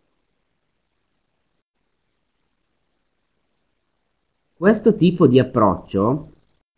[SPEAKER 2] Questo tipo di approccio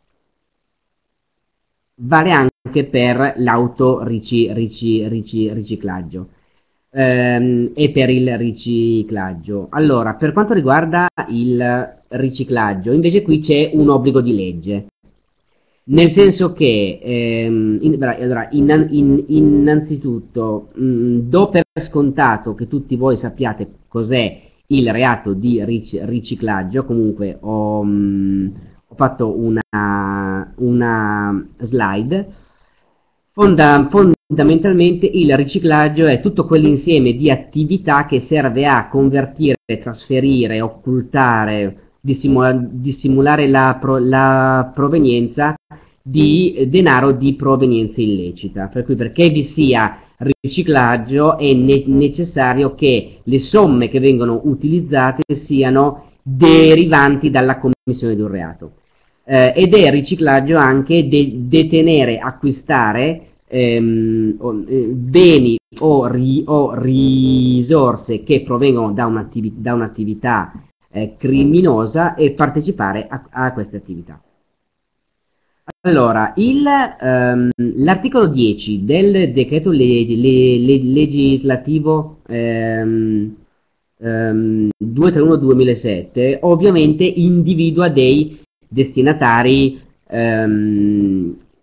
[SPEAKER 2] vale anche per l'autoriciclaggio ehm, e per il riciclaggio. Allora, per quanto riguarda il riciclaggio, invece qui c'è un obbligo di legge, nel senso che, ehm, in, allora, innan, in, innanzitutto, mh, do per scontato che tutti voi sappiate cos'è il reato di ric- riciclaggio. Comunque ho, mh, ho fatto una, una slide. Fonda- fondamentalmente il riciclaggio è tutto quell'insieme di attività che serve a convertire, trasferire, occultare, dissimula- dissimulare la, pro- la provenienza di denaro di provenienza illecita. Per cui, perché vi sia riciclaggio è ne- necessario che le somme che vengono utilizzate siano derivanti dalla commissione di un reato. Eh, ed è riciclaggio anche de- detenere, acquistare ehm, o, eh, beni o, ri- o risorse che provengono da un'attivi- da un'attività eh, criminosa e partecipare a, a queste attività. Allora, il, ehm, l'articolo dieci del decreto le- le- le- legislativo ehm, ehm, duecentotrentuno-duemilasette ovviamente individua dei destinatari ehm,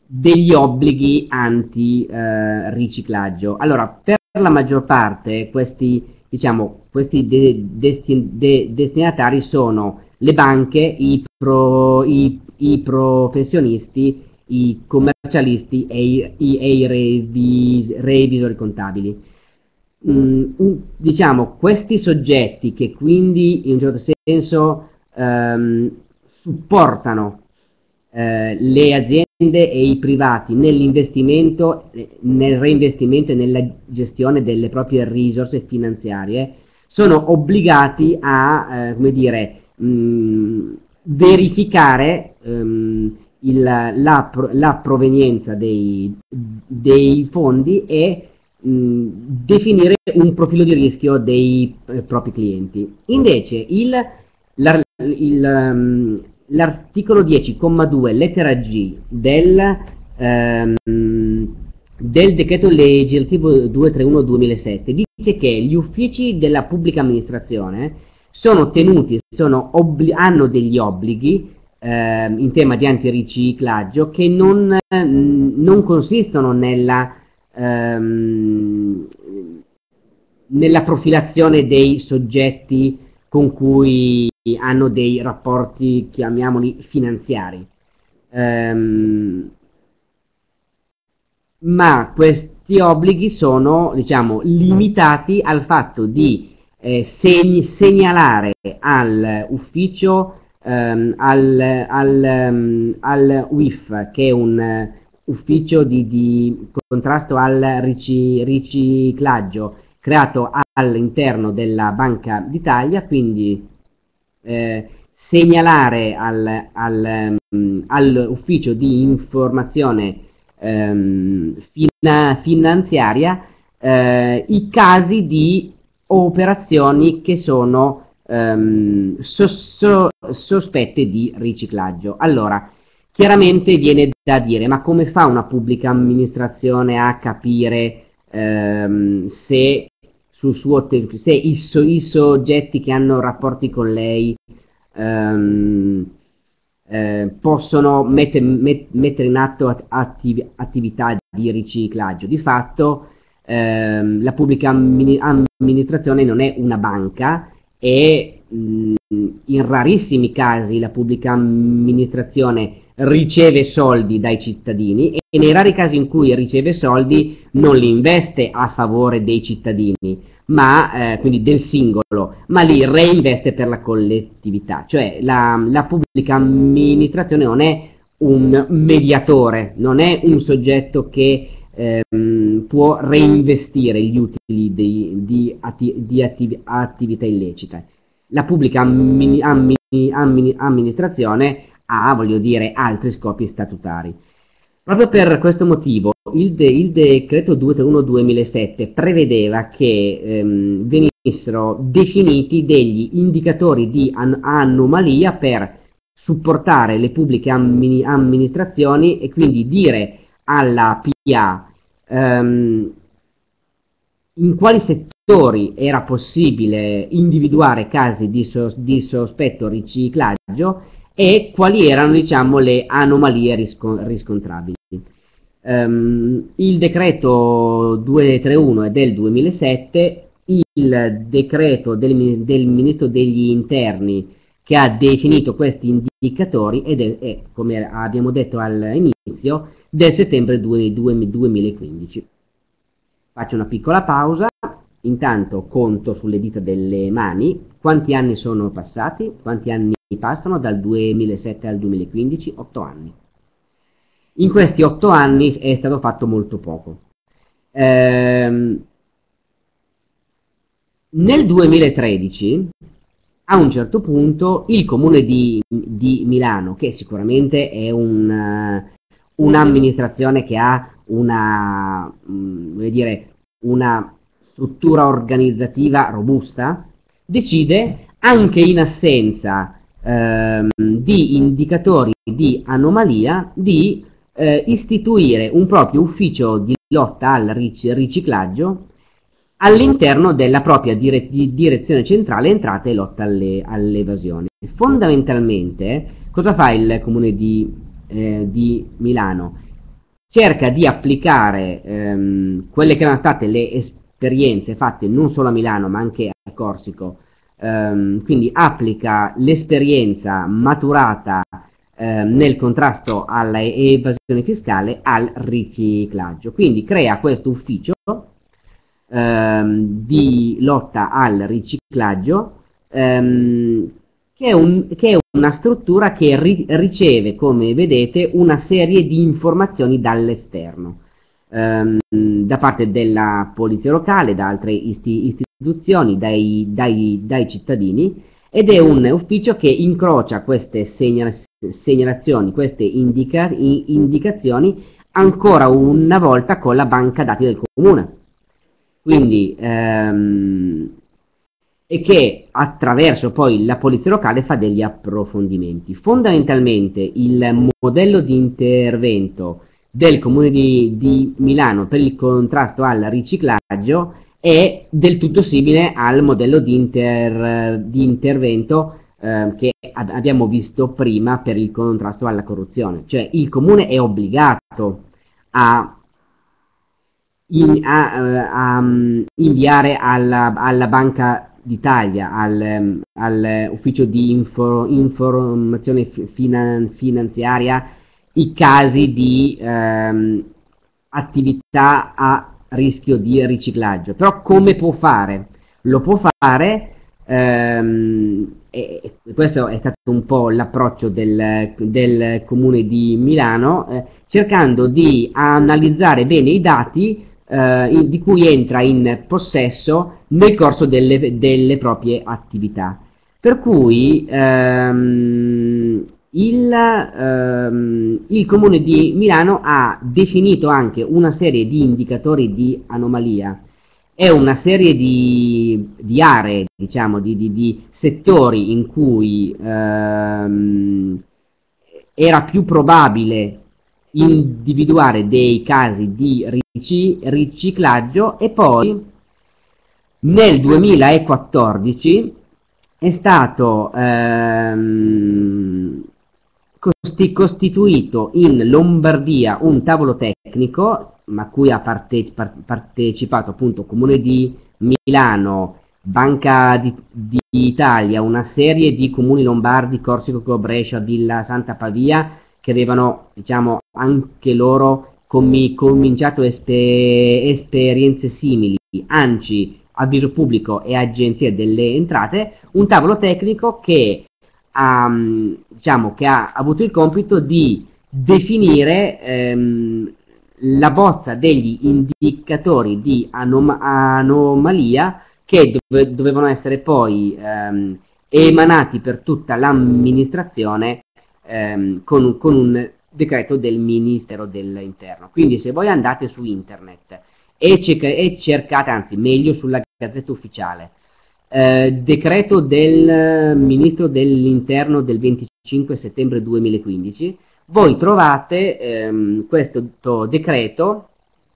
[SPEAKER 2] degli obblighi anti-riciclaggio. Eh, allora, per la maggior parte questi, diciamo, questi de destin de destinatari sono le banche, i, pro i, i professionisti, i commercialisti e i, i, e i revis revisori contabili. Mm, diciamo, questi soggetti che quindi in un certo senso ehm, supportano eh, le aziende e i privati nell'investimento, nel reinvestimento e nella gestione delle proprie risorse finanziarie, sono obbligati a, eh, come dire, mh, verificare ehm, il, la, la provenienza dei, dei fondi e mh, definire un profilo di rischio dei eh, propri clienti. Invece il, la, il, um, l'articolo dieci, comma due, lettera G del, ehm, del decreto legislativo duecentotrentuno duemilasette dice che gli uffici della pubblica amministrazione sono tenuti, sono hanno degli obblighi eh, in tema di antiriciclaggio che non, non consistono nella, ehm, nella profilazione dei soggetti con cui hanno dei rapporti, chiamiamoli, finanziari. Ehm, ma questi obblighi sono, diciamo, limitati al fatto di eh, segn segnalare all'ufficio, ehm, al, al, um, al U I F, che è un uh, ufficio di, di contrasto al rici riciclaggio creato all'interno della Banca d'Italia, quindi eh, segnalare al, al, um, all'ufficio di informazione ehm, fina finanziaria eh, i casi di operazioni che sono ehm, sos so sospette di riciclaggio. Allora, chiaramente viene da dire, ma come fa una pubblica amministrazione a capire ehm, se, sul suo se i, so i soggetti che hanno rapporti con lei ehm, eh, possono metter, met, mettere in atto attiv attività di riciclaggio? Di fatto ehm, la pubblica amministrazione non è una banca e mh, in rarissimi casi la pubblica amministrazione riceve soldi dai cittadini e nei rari casi in cui riceve soldi non li investe a favore dei cittadini, ma eh, quindi del singolo, ma li reinveste per la collettività. Cioè la, la pubblica amministrazione non è un mediatore, non è un soggetto che ehm, può reinvestire gli utili di, di, atti, di attiv attività illecite. La pubblica ammini, ammini, ammini, amministrazione ha, voglio dire, altri scopi statutari. Proprio per questo motivo il, de il decreto duecentotrentuno duemilasette prevedeva che ehm, venissero definiti degli indicatori di an anomalia per supportare le pubbliche ammini amministrazioni e quindi dire alla P A ehm, in quali settori era possibile individuare casi di, sos di sospetto riciclaggio e quali erano, diciamo, le anomalie risco riscontrabili. Um, il decreto duecentotrentuno è del duemilasette, il decreto del, del Ministro degli Interni che ha definito questi indicatori ed è, è, come abbiamo detto all'inizio, del settembre duemilaquindici. Faccio una piccola pausa, intanto conto sulle dita delle mani quanti anni sono passati, quanti anni passano dal duemilasette al duemilaquindici, otto anni. In questi otto anni è stato fatto molto poco. Ehm, nel duemilatredici, a un certo punto, il Comune di, di Milano, che sicuramente è un, uh, un'amministrazione che ha una, um, voglio dire, una struttura organizzativa robusta, decide, anche in assenza ehm, di indicatori di anomalia, di eh, istituire un proprio ufficio di lotta al ric riciclaggio all'interno della propria dire di direzione centrale entrate e lotta all'evasione. All Fondamentalmente, cosa fa il Comune di, eh, di Milano? cerca di applicare ehm, quelle che erano state le esperienze fatte non solo a Milano ma anche a Corsico, ehm, quindi applica l'esperienza maturata ehm, nel contrasto all'evasione fiscale al riciclaggio. Quindi crea questo ufficio ehm, di lotta al riciclaggio, ehm, che è, un, che è una struttura che ri, riceve, come vedete, una serie di informazioni dall'esterno, ehm, da parte della polizia locale, da altre isti, istituzioni, dai, dai, dai cittadini, ed è un ufficio che incrocia queste segnala, segnalazioni, queste indica, indicazioni ancora una volta con la banca dati del comune. Quindi ehm, e che attraverso poi la polizia locale fa degli approfondimenti. Fondamentalmente il modello di intervento del comune di, di Milano per il contrasto al riciclaggio è del tutto simile al modello di, inter, di intervento eh, che ab- abbiamo visto prima per il contrasto alla corruzione. Cioè il comune è obbligato a in, a, eh, a, um, inviare alla, alla Banca d'Italia, al, um, al ufficio di info, informazione finan, finanziaria, i casi di um, attività a rischio di riciclaggio. Però come può fare? Lo può fare, um, e questo è stato un po' l'approccio del, del Comune di Milano, eh, cercando di analizzare bene i dati Uh, in, di cui entra in possesso nel corso delle, delle proprie attività. Per cui um, il, um, il Comune di Milano ha definito anche una serie di indicatori di anomalia e una serie di, di aree, diciamo, di, di, di settori in cui um, era più probabile individuare dei casi di riciclaggio, e poi nel duemilaquattordici è stato ehm, costi costituito in Lombardia un tavolo tecnico a cui ha parte partecipato appunto Comune di Milano, Banca d'Italia, una serie di comuni lombardi, Corsico, Brescia, Villa Santa Pavia, che avevano, diciamo, anche loro com cominciato esper esperienze simili, ANCI, Avviso Pubblico e Agenzia delle Entrate, un tavolo tecnico che ha, diciamo, che ha avuto il compito di definire ehm, la bozza degli indicatori di anom anomalia che dove dovevano essere poi ehm, emanati per tutta l'amministrazione ehm, con, con un decreto del Ministero dell'Interno. Quindi se voi andate su internet e, e cercate, anzi meglio sulla Gazzetta Ufficiale, eh, decreto del Ministro dell'Interno del venticinque settembre duemilaquindici, voi trovate ehm, questo decreto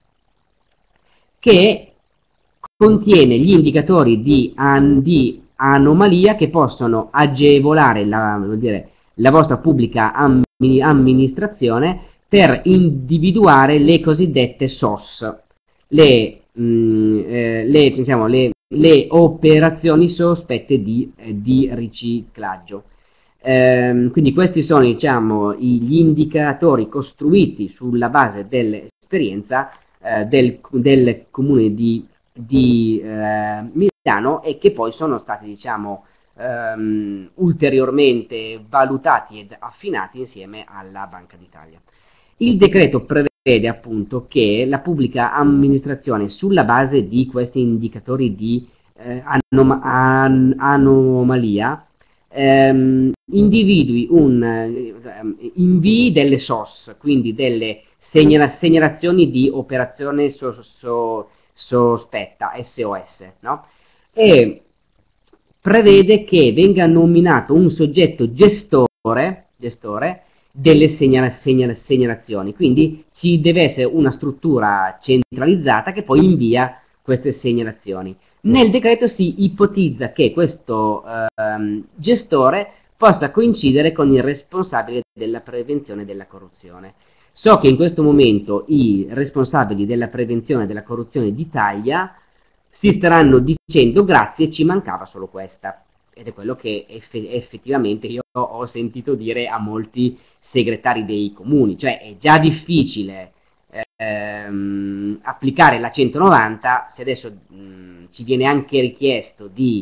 [SPEAKER 2] che contiene gli indicatori di, an di anomalia che possono agevolare la, vuol dire, la vostra pubblica amministrazione per individuare le cosiddette S O S, le, mh, eh, le, diciamo, le, le operazioni sospette di, eh, di riciclaggio. Ehm, quindi questi sono, diciamo, gli indicatori costruiti sulla base dell'esperienza eh, del, del comune di, di eh, Milano, e che poi sono stati, diciamo, ehm, ulteriormente valutati ed affinati insieme alla Banca d'Italia. Il decreto prevede appunto che la pubblica amministrazione, sulla base di questi indicatori di eh, anom an anomalia, ehm, individui un eh, invii delle S O S, quindi delle segnala segnalazioni di operazione so so sospetta, S O S, no? E prevede che venga nominato un soggetto gestore, gestore delle segnala segnala segnalazioni, quindi ci deve essere una struttura centralizzata che poi invia queste segnalazioni. Nel decreto si ipotizza che questo ehm, gestore possa coincidere con il responsabile della prevenzione della corruzione. So che in questo momento i responsabili della prevenzione della corruzione d'Italia si staranno dicendo grazie, ci mancava solo questa. Ed è quello che eff effettivamente io ho sentito dire a molti segretari dei comuni, cioè è già difficile ehm, applicare la centonovanta, se adesso mh, ci viene anche richiesto di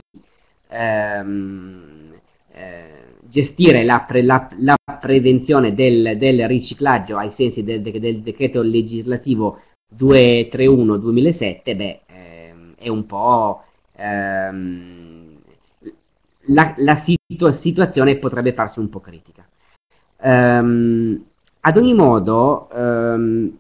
[SPEAKER 2] ehm, eh, gestire la, pre, la, la prevenzione del, del riciclaggio ai sensi del, del decreto legislativo duecentotrentuno duemilasette, beh, ehm, è un po' ehm, la, la situ situazione potrebbe farsi un po' critica. Um, ad ogni modo, um,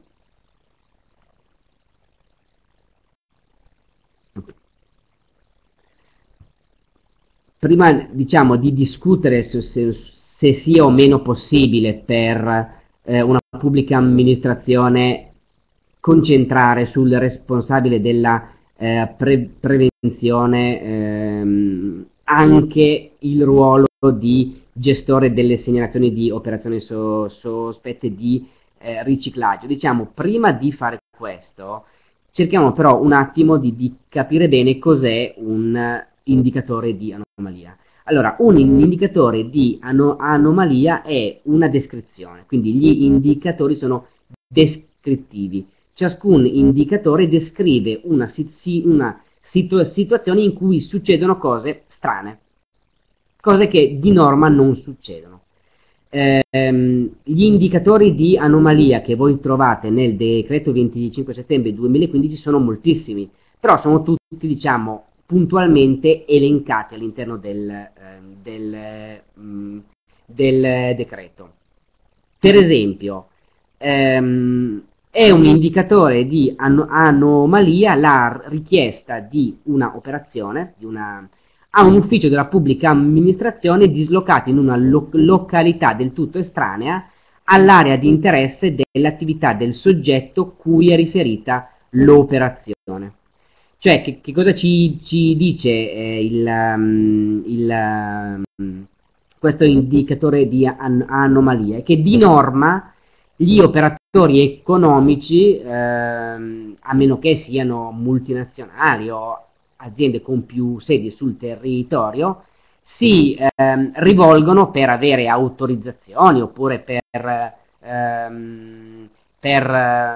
[SPEAKER 2] prima diciamo di discutere se, se, se sia o meno possibile per eh, una pubblica amministrazione concentrare sul responsabile della eh, pre prevenzione ehm, anche il ruolo di gestore delle segnalazioni di operazioni so sospette di eh, riciclaggio. Diciamo, prima di fare questo, cerchiamo però un attimo di, di capire bene cos'è un indicatore di anomalia. Allora, un indicatore di ano anomalia è una descrizione, quindi gli indicatori sono descrittivi. Ciascun indicatore descrive una, si una situ situazione in cui succedono cose strane, cose che di norma non succedono. Ehm, gli indicatori di anomalia che voi trovate nel decreto venticinque settembre duemilaquindici sono moltissimi, però sono tutti, diciamo, puntualmente elencati all'interno del, eh, del, mh, del decreto. Per esempio, ehm, è un indicatore di an anomalia la richiesta di una operazione, di una, a un ufficio della pubblica amministrazione dislocato in una lo località del tutto estranea all'area di interesse dell'attività del soggetto cui è riferita l'operazione. Cioè, che, che cosa ci, ci dice eh, il, um, il, um, questo indicatore di an anomalie? Che di norma gli operatori economici, ehm, a meno che siano multinazionali o aziende con più sedi sul territorio, si ehm, rivolgono per avere autorizzazioni oppure per, ehm, per,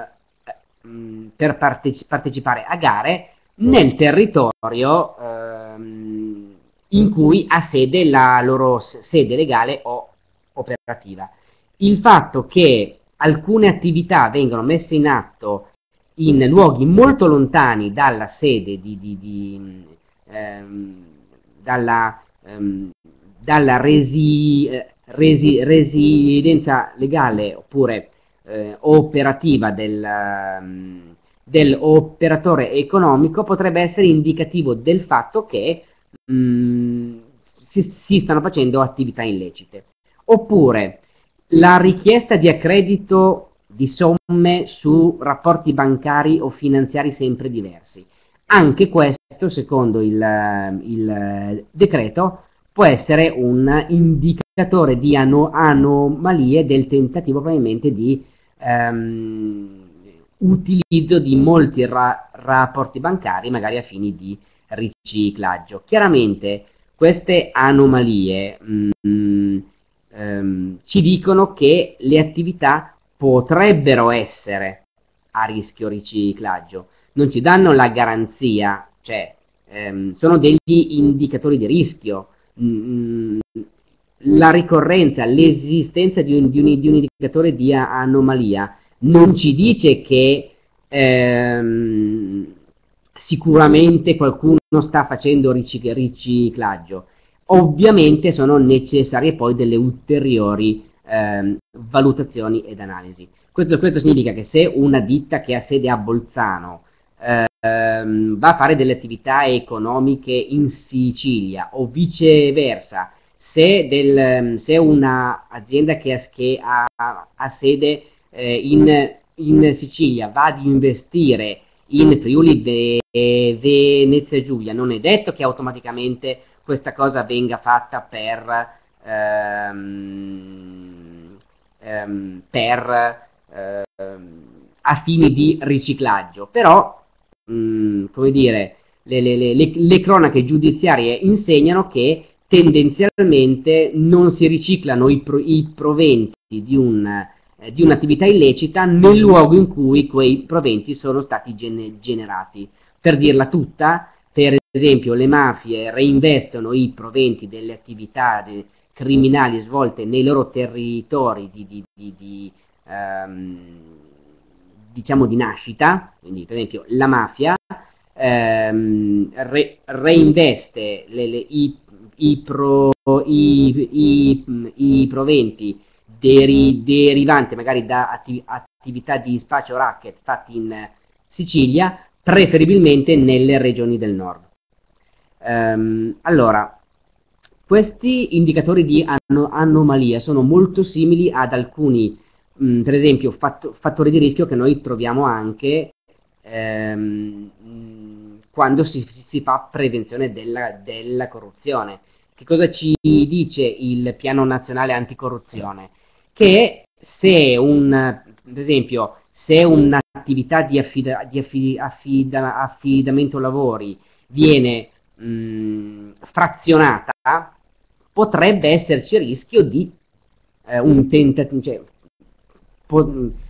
[SPEAKER 2] ehm, per parteci partecipare a gare nel territorio ehm, in cui ha sede la loro sede legale o operativa. Il fatto che alcune attività vengono messe in atto in luoghi molto lontani dalla sede di, di, di ehm, dalla, ehm, dalla resi, resi, residenza legale oppure eh, operativa del, um, dell'operatore economico potrebbe essere indicativo del fatto che mh, si, si stanno facendo attività illecite. Oppure la richiesta di accredito di somme su rapporti bancari o finanziari sempre diversi. Anche questo, secondo il, il decreto, può essere un indicatore di ano anomalie del tentativo probabilmente di ehm, utilizzo di molti ra rapporti bancari, magari a fini di riciclaggio. Chiaramente queste anomalie mh, ehm, ci dicono che le attività potrebbero essere a rischio riciclaggio, non ci danno la garanzia, cioè ehm, sono degli indicatori di rischio. Mm, la ricorrenza, l'esistenza di un, di, un, di un indicatore di anomalia non ci dice che ehm, sicuramente qualcuno sta facendo ric riciclaggio. Ovviamente sono necessarie poi delle ulteriori ehm, valutazioni ed analisi. Questo, questo significa che se una ditta che ha sede a Bolzano ehm, va a fare delle attività economiche in Sicilia o viceversa, se, del, se un'azienda che, ha, che ha, ha sede eh, in, in Sicilia va ad investire in Friuli e Venezia Giulia, non è detto che automaticamente questa cosa venga fatta per, ehm, ehm, per ehm, a fini di riciclaggio, però mh, come dire, le, le, le, le cronache giudiziarie insegnano che tendenzialmente non si riciclano i, pro, i proventi di, un, eh, di un'attività illecita nel luogo in cui quei proventi sono stati gen generati. Per dirla tutta, per esempio le mafie reinvestono i proventi delle attività de criminali svolte nei loro territori di, di, di, di ehm, diciamo di nascita, quindi per esempio la mafia ehm, re reinveste le, le, i, i, pro, i, i, i proventi deri derivanti magari da attiv attività di spaccio racket fatti in Sicilia, preferibilmente nelle regioni del nord. Ehm, allora, questi indicatori di an anomalia sono molto simili ad alcuni, mh, per esempio, fatt fattori di rischio che noi troviamo anche ehm, mh, quando si, si fa prevenzione della, della corruzione. Che cosa ci dice il Piano Nazionale Anticorruzione? Che se un, per esempio, se un'attività di, affida, di affida, affida, affidamento lavori viene mh, frazionata, potrebbe esserci il rischio di eh, un tentativo, cioè, può,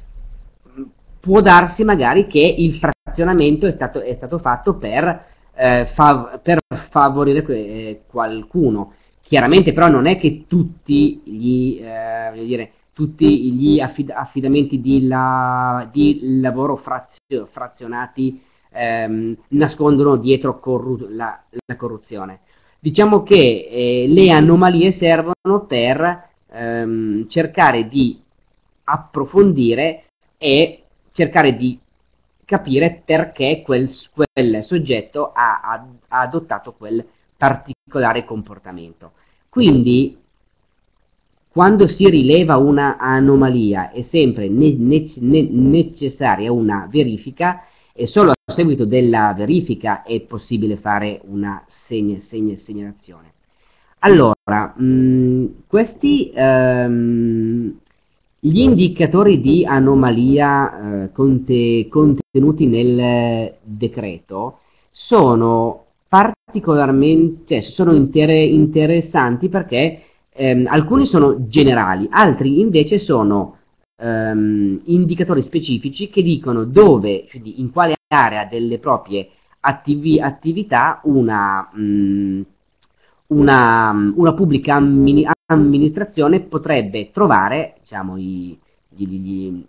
[SPEAKER 2] può darsi magari che il frazionamento è stato, è stato fatto per, eh, fav per favorire eh, qualcuno. Chiaramente però non è che tutti gli, eh, voglio dire, tutti gli affid affidamenti di, la di lavoro frazio frazionati ehm, nascondono dietro corru la, la corruzione. Diciamo che eh, le anomalie servono per ehm, cercare di approfondire e cercare di capire perché quel, quel soggetto ha, ha, ha adottato quel particolare comportamento. Quindi, quando si rileva una anomalia è sempre ne ne ne necessaria una verifica e solo a seguito della verifica è possibile fare una segna, segna, segnalazione. Allora, mh, questi ehm, gli indicatori di anomalia eh, conte contenuti nel decreto sono particolarmente, cioè, sono inter interessanti perché ehm, alcuni sono generali, altri invece sono ehm, indicatori specifici che dicono dove, quindi in quale area delle proprie attivi attività una, mh, una, una pubblica ammini amministrazione potrebbe trovare, diciamo, i, gli, gli, gli,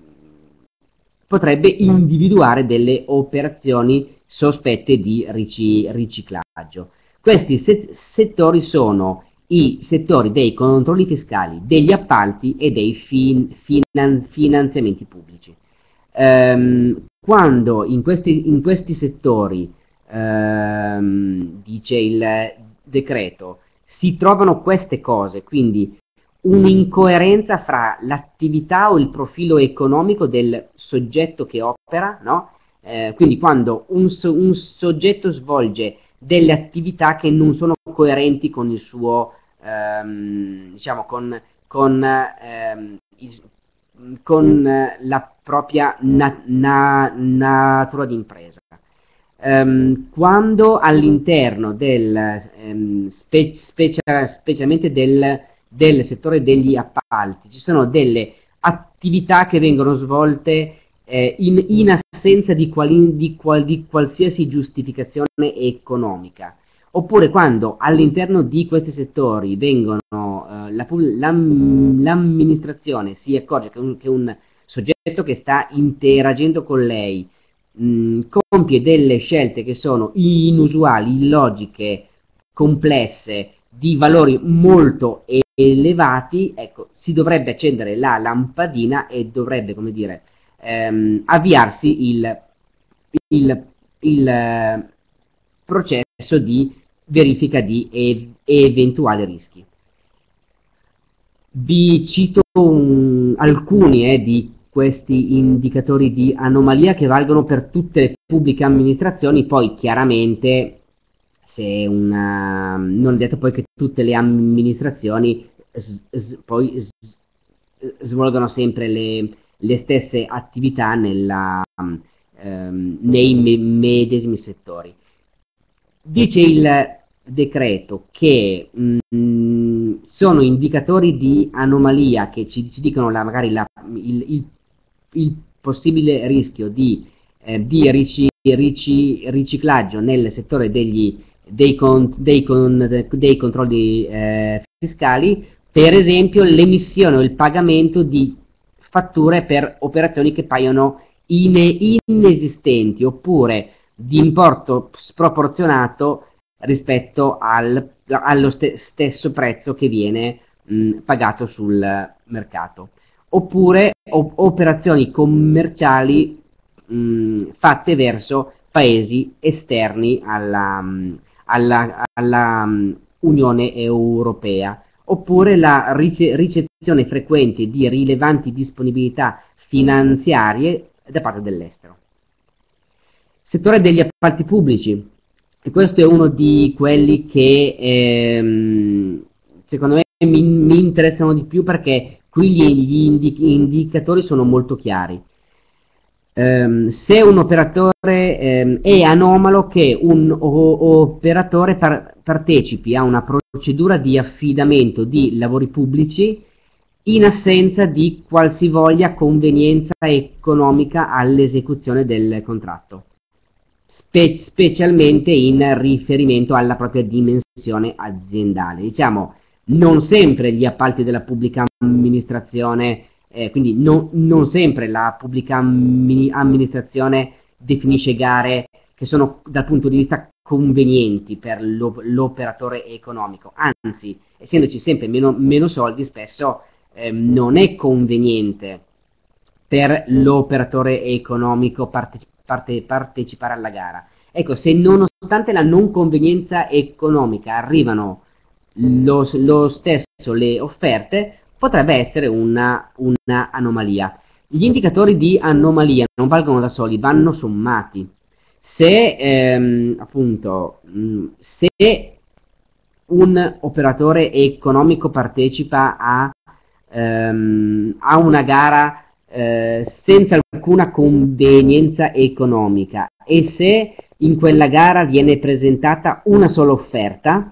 [SPEAKER 2] potrebbe individuare delle operazioni sospette di rici riciclaggio. Questi set settori sono i settori dei controlli fiscali, degli appalti e dei fin finan finanziamenti pubblici. Ehm, quando in questi, in questi settori, ehm, dice il decreto, si trovano queste cose, quindi un'incoerenza fra l'attività o il profilo economico del soggetto che opera, no? Eh, quindi quando un, so un soggetto svolge delle attività che non sono coerenti con il suo, ehm, diciamo, con, con, ehm, il, con la propria na na natura di impresa. Um, quando all'interno del, um, spe specia specialmente del, del settore degli appalti ci sono delle attività che vengono svolte eh, in, in assenza di, quali, di, qual, di qualsiasi giustificazione economica, oppure quando all'interno di questi settori vengono eh, l'amministrazione si accorge che un, che un soggetto che sta interagendo con lei mh, compie delle scelte che sono inusuali, illogiche, complesse, di valori molto elevati, ecco, si dovrebbe accendere la lampadina e dovrebbe, come dire, ehm, avviarsi il, il, il eh, processo di verifica di ev eventuali rischi. Vi cito un, alcuni eh, di questi indicatori di anomalia che valgono per tutte le pubbliche amministrazioni, poi chiaramente se una, non è detto poi che tutte le amministrazioni s, s, poi s, svolgono sempre le, le stesse attività nella, ehm, nei me medesimi settori. Dice il decreto che mh, sono indicatori di anomalia che ci, ci dicono la, magari la, il, il, il possibile rischio di, eh, di rici, rici, riciclaggio nel settore degli, dei, con, dei, con, dei controlli eh, fiscali, per esempio l'emissione o il pagamento di fatture per operazioni che paiono ine, inesistenti oppure di importo sproporzionato rispetto al, allo st stesso prezzo che viene mh, pagato sul mercato, oppure operazioni commerciali mh, fatte verso paesi esterni alla, mh, alla, alla mh, Unione Europea, oppure la rice ricezione frequente di rilevanti disponibilità finanziarie da parte dell'estero. Settore degli appalti pubblici, e questo è uno di quelli che ehm, secondo me mi, mi interessano di più, perché qui gli, gli indi indicatori sono molto chiari. Um, se un operatore um, è anomalo che un o, operatore par partecipi a una procedura di affidamento di lavori pubblici in assenza di qualsivoglia convenienza economica all'esecuzione del contratto, Spe specialmente in riferimento alla propria dimensione aziendale. Diciamo, non sempre gli appalti della pubblica amministrazione, eh, quindi no, non sempre la pubblica amministrazione definisce gare che sono dal punto di vista convenienti per l'operatore economico, anzi, essendoci sempre meno, meno soldi, spesso eh, non è conveniente per l'operatore economico parte, parte, partecipare alla gara. Ecco, se nonostante la non convenienza economica arrivano lo, lo stesso le offerte, potrebbe essere una, una anomalia. Gli indicatori di anomalia non valgono da soli, vanno sommati. Se ehm, appunto mh, se un operatore economico partecipa a, ehm, a una gara eh, senza alcuna convenienza economica, e se in quella gara viene presentata una sola offerta,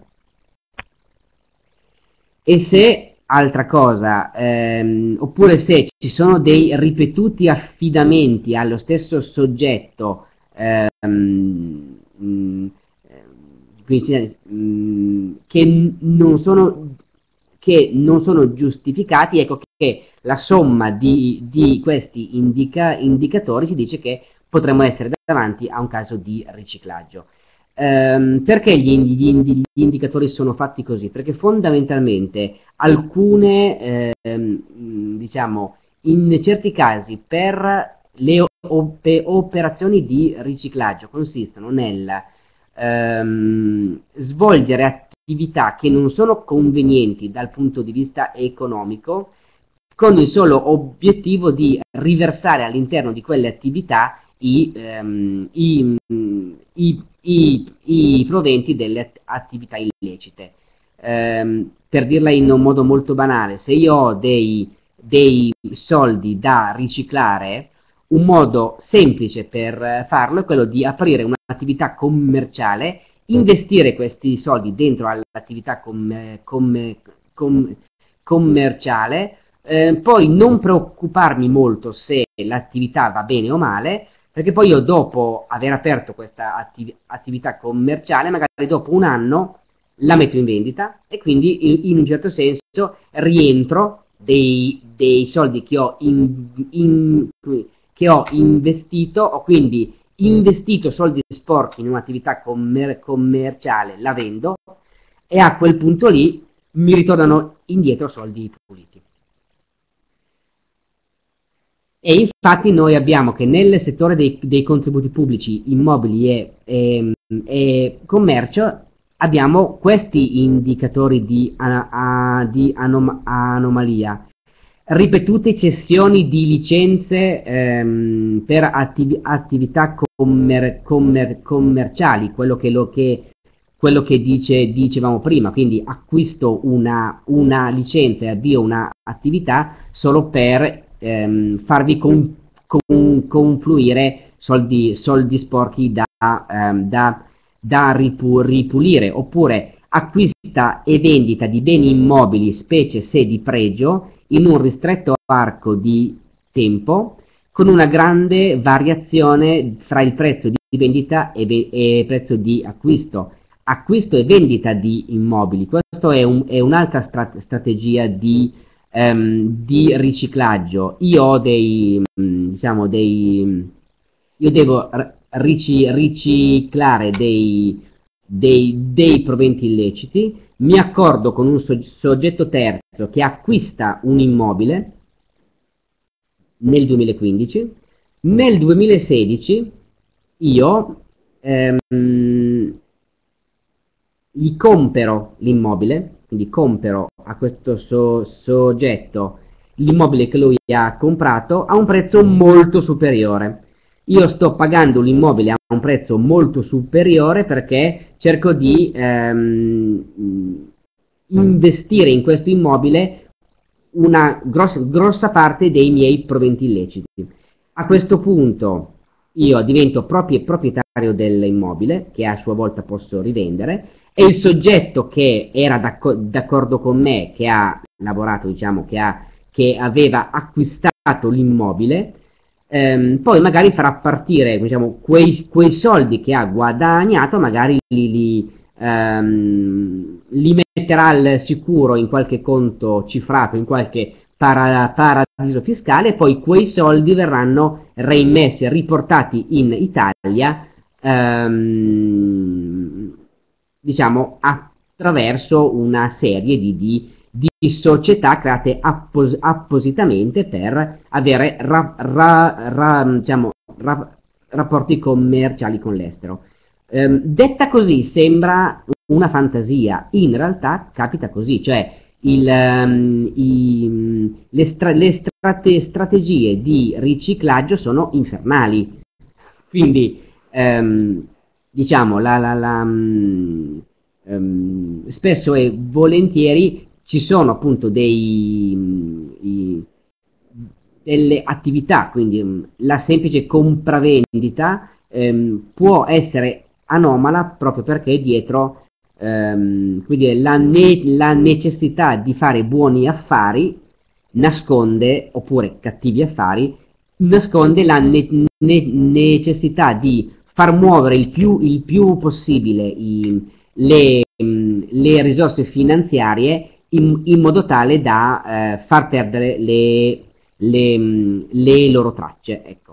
[SPEAKER 2] e se altra cosa, ehm, oppure se ci sono dei ripetuti affidamenti allo stesso soggetto, ehm, mh, quindi, mh, che non sono che non sono giustificati, ecco che la somma di, di questi indica, indicatori ci dice che potremmo essere davanti a un caso di riciclaggio. Ehm, perché gli, gli, gli indicatori sono fatti così? Perché fondamentalmente alcune, ehm, diciamo, in certi casi per le op operazioni di riciclaggio consistono nel ehm, svolgere attività che non sono convenienti dal punto di vista economico, con il solo obiettivo di riversare all'interno di quelle attività i, ehm, i, i, i, i proventi delle attività illecite. Ehm, per dirla in un modo molto banale, se io ho dei, dei soldi da riciclare, un modo semplice per farlo è quello di aprire un'attività commerciale, investire questi soldi dentro all'attività com, com, com, commerciale, eh, poi non preoccuparmi molto se l'attività va bene o male, perché poi io, dopo aver aperto questa attiv attività commerciale, magari dopo un anno la metto in vendita e quindi in, in un certo senso rientro dei, dei soldi che ho, in, in, che ho investito, ho quindi investito soldi sporchi in un'attività commer commerciale, la vendo e a quel punto lì mi ritornano indietro soldi puliti. E infatti noi abbiamo che nel settore dei, dei contributi pubblici, immobili e, e, e commercio, abbiamo questi indicatori di, a, a, di anom anomalia. Ripetute cessioni di licenze ehm, per attiv attività commer commer commerciali, quello che, lo che, quello che dice, dicevamo prima, quindi acquisto una, una licenza e avvio una attività solo per ehm, farvi con, con, confluire soldi, soldi sporchi da, ehm, da, da ripu, ripulire, oppure acquista e vendita di beni immobili, specie se di pregio, in un ristretto arco di tempo, con una grande variazione fra il prezzo di vendita e, e prezzo di acquisto. Acquisto e vendita di immobili. Questo è, un, è un'altra strat strategia di, um, di riciclaggio. Io ho dei, diciamo, dei, io devo rici riciclare dei, dei, dei proventi illeciti, mi accordo con un so soggetto terzo che acquista un immobile nel duemilaquindici, nel duemilasedici io ehm, gli compero l'immobile, quindi compero a questo so soggetto l'immobile che lui ha comprato a un prezzo molto superiore. Io sto pagando l'immobile a un prezzo molto superiore perché cerco di ehm, investire in questo immobile una grossa, grossa parte dei miei proventi illeciti. A questo punto io divento proprio proprietario dell'immobile, che a sua volta posso rivendere, e il soggetto che era d'accordo con me, che ha lavorato, diciamo, che, ha, che aveva acquistato l'immobile, ehm, poi magari farà partire, diciamo, quei, quei soldi che ha guadagnato, magari li, li, ehm, li metterà al sicuro in qualche conto cifrato, in qualche para, paradiso fiscale, e poi quei soldi verranno reimmessi, riportati in Italia, ehm, diciamo, attraverso una serie di, di, di società create appos appositamente per avere ra, ra, ra, diciamo, ra, rapporti commerciali con l'estero. Ehm, detta così sembra una fantasia, in realtà capita così, cioè il, um, i, le, stra le strate strategie di riciclaggio sono infernali. Quindi ehm, diciamo la, la, la, um, um, spesso e volentieri ci sono appunto dei um, i, delle attività, quindi um, la semplice compravendita um, può essere anomala proprio perché dietro um, quindi la, ne la necessità di fare buoni affari nasconde, oppure cattivi affari, nasconde la ne ne necessità di far muovere il più, il più possibile i, le, le risorse finanziarie in, in modo tale da eh, far perdere le, le, le loro tracce. Ecco.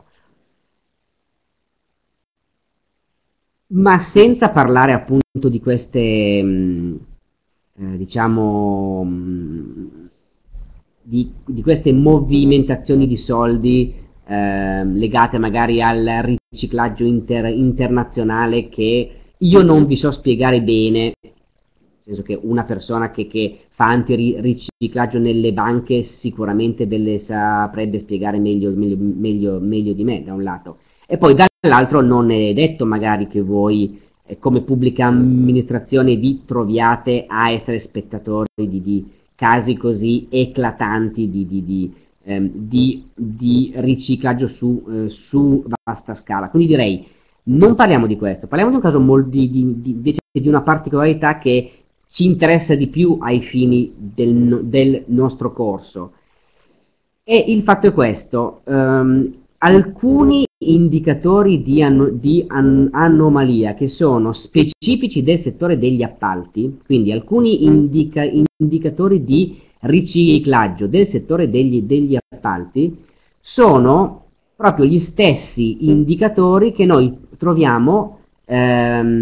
[SPEAKER 2] Ma senza parlare appunto di queste, mh, eh, diciamo, mh, di, di queste movimentazioni di soldi eh, legate magari al riciclaggio inter internazionale, che io non vi so spiegare bene, nel senso che una persona che, che fa antiriciclaggio nelle banche sicuramente ve le saprebbe spiegare meglio, meglio, meglio, meglio di me, da un lato. E poi dall'altro non è detto magari che voi eh, come pubblica amministrazione vi troviate a essere spettatori di, di casi così eclatanti di, di, di, ehm, di, di riciclaggio su, eh, su vasta scala. Quindi direi, non parliamo di questo, parliamo di un caso molto di, di, di, invece di una particolarità che ci interessa di più ai fini del, del nostro corso. E il fatto è questo, um, alcuni indicatori di, an di an anomalia che sono specifici del settore degli appalti, quindi alcuni indica indicatori di riciclaggio del settore degli, degli appalti, sono proprio gli stessi indicatori che noi troviamo ehm,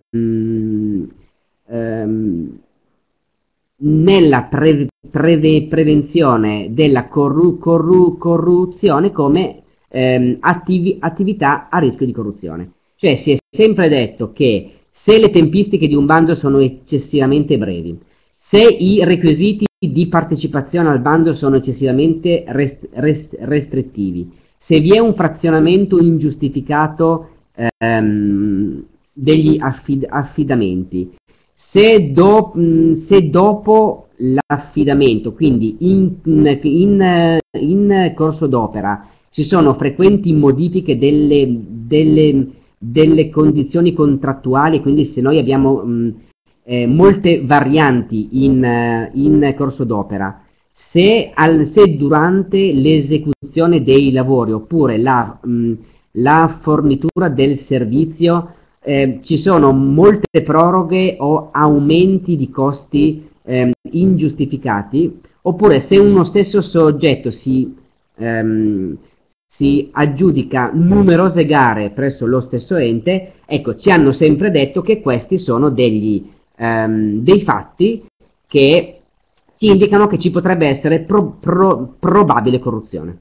[SPEAKER 2] ehm, nella pre pre prevenzione della corru corru corruzione come ehm, attivi attività a rischio di corruzione. Cioè si è sempre detto che se le tempistiche di un bando sono eccessivamente brevi, se i requisiti di partecipazione al bando sono eccessivamente rest rest restrittivi, se vi è un frazionamento ingiustificato ehm, degli affid affidamenti, Se, do, se dopo l'affidamento, quindi in, in, in corso d'opera, ci sono frequenti modifiche delle, delle, delle condizioni contrattuali, quindi se noi abbiamo mh, eh, molte varianti in, in corso d'opera, se, al, se durante l'esecuzione dei lavori oppure la, mh, la fornitura del servizio eh, ci sono molte proroghe o aumenti di costi eh, ingiustificati, oppure se uno stesso soggetto si, ehm, si aggiudica numerose gare presso lo stesso ente, ecco, ci hanno sempre detto che questi sono degli, ehm, dei fatti che ci indicano che ci potrebbe essere pro, pro, probabile corruzione.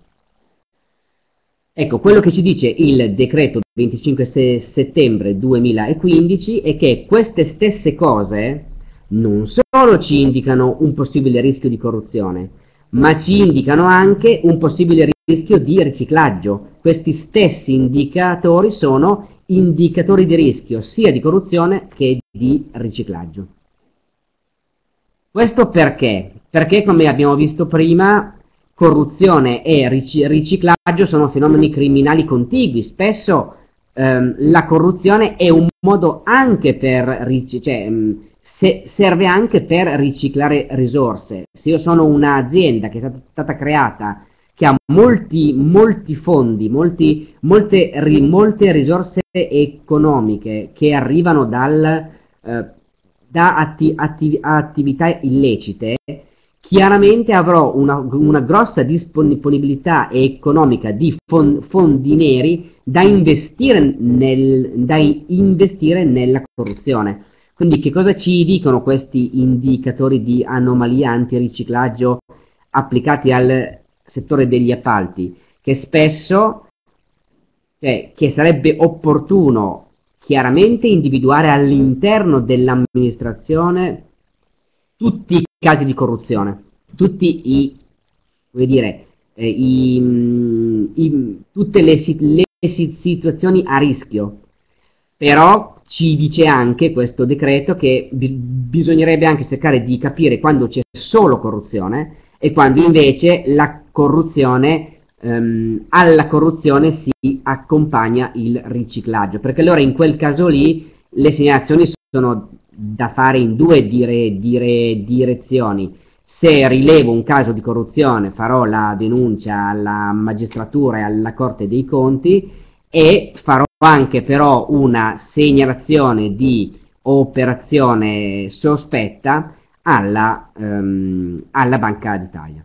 [SPEAKER 2] Ecco, quello che ci dice il decreto venticinque settembre duemilaquindici è che queste stesse cose non solo ci indicano un possibile rischio di corruzione, ma ci indicano anche un possibile rischio di riciclaggio. Questi stessi indicatori sono indicatori di rischio sia di corruzione che di riciclaggio. Questo perché? Perché, come abbiamo visto prima, corruzione e riciclaggio sono fenomeni criminali contigui. Spesso ehm, la corruzione è un modo anche per, cioè, se, serve anche per riciclare risorse. Se io sono un'azienda che è stata, stata creata, che ha molti, molti fondi, molti, molte, ri, molte risorse economiche che arrivano dal, eh, da atti, atti, attività illecite, chiaramente avrò una, una grossa disponibilità economica di fondi neri da investire, nel, da investire nella corruzione. Quindi che cosa ci dicono questi indicatori di anomalia antiriciclaggio applicati al settore degli appalti? Che spesso, cioè, che sarebbe opportuno chiaramente individuare all'interno dell'amministrazione tutti i casi di corruzione, tutti i, come dire, eh, i, i, tutte le, le situazioni a rischio. Però ci dice anche questo decreto che bi bisognerebbe anche cercare di capire quando c'è solo corruzione e quando invece la corruzione, ehm, alla corruzione si accompagna il riciclaggio, perché allora in quel caso lì le segnalazioni sono da fare in due dire, dire, direzioni. Se rilevo un caso di corruzione farò la denuncia alla magistratura e alla Corte dei Conti e farò anche però una segnalazione di operazione sospetta alla, um, alla Banca d'Italia.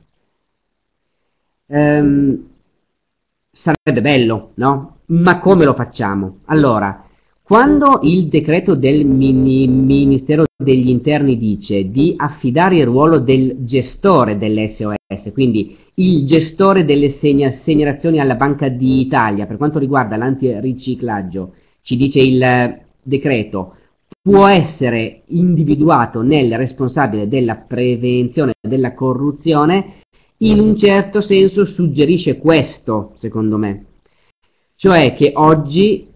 [SPEAKER 2] Um, sarebbe bello, no? Ma come lo facciamo? Allora, quando il decreto del mini Ministero degli Interni dice di affidare il ruolo del gestore dell'S O S, quindi il gestore delle segna segnalazioni alla Banca d'Italia per quanto riguarda l'antiriciclaggio, ci dice il decreto, può essere individuato nel responsabile della prevenzione della corruzione, in un certo senso suggerisce questo, secondo me. Cioè che oggi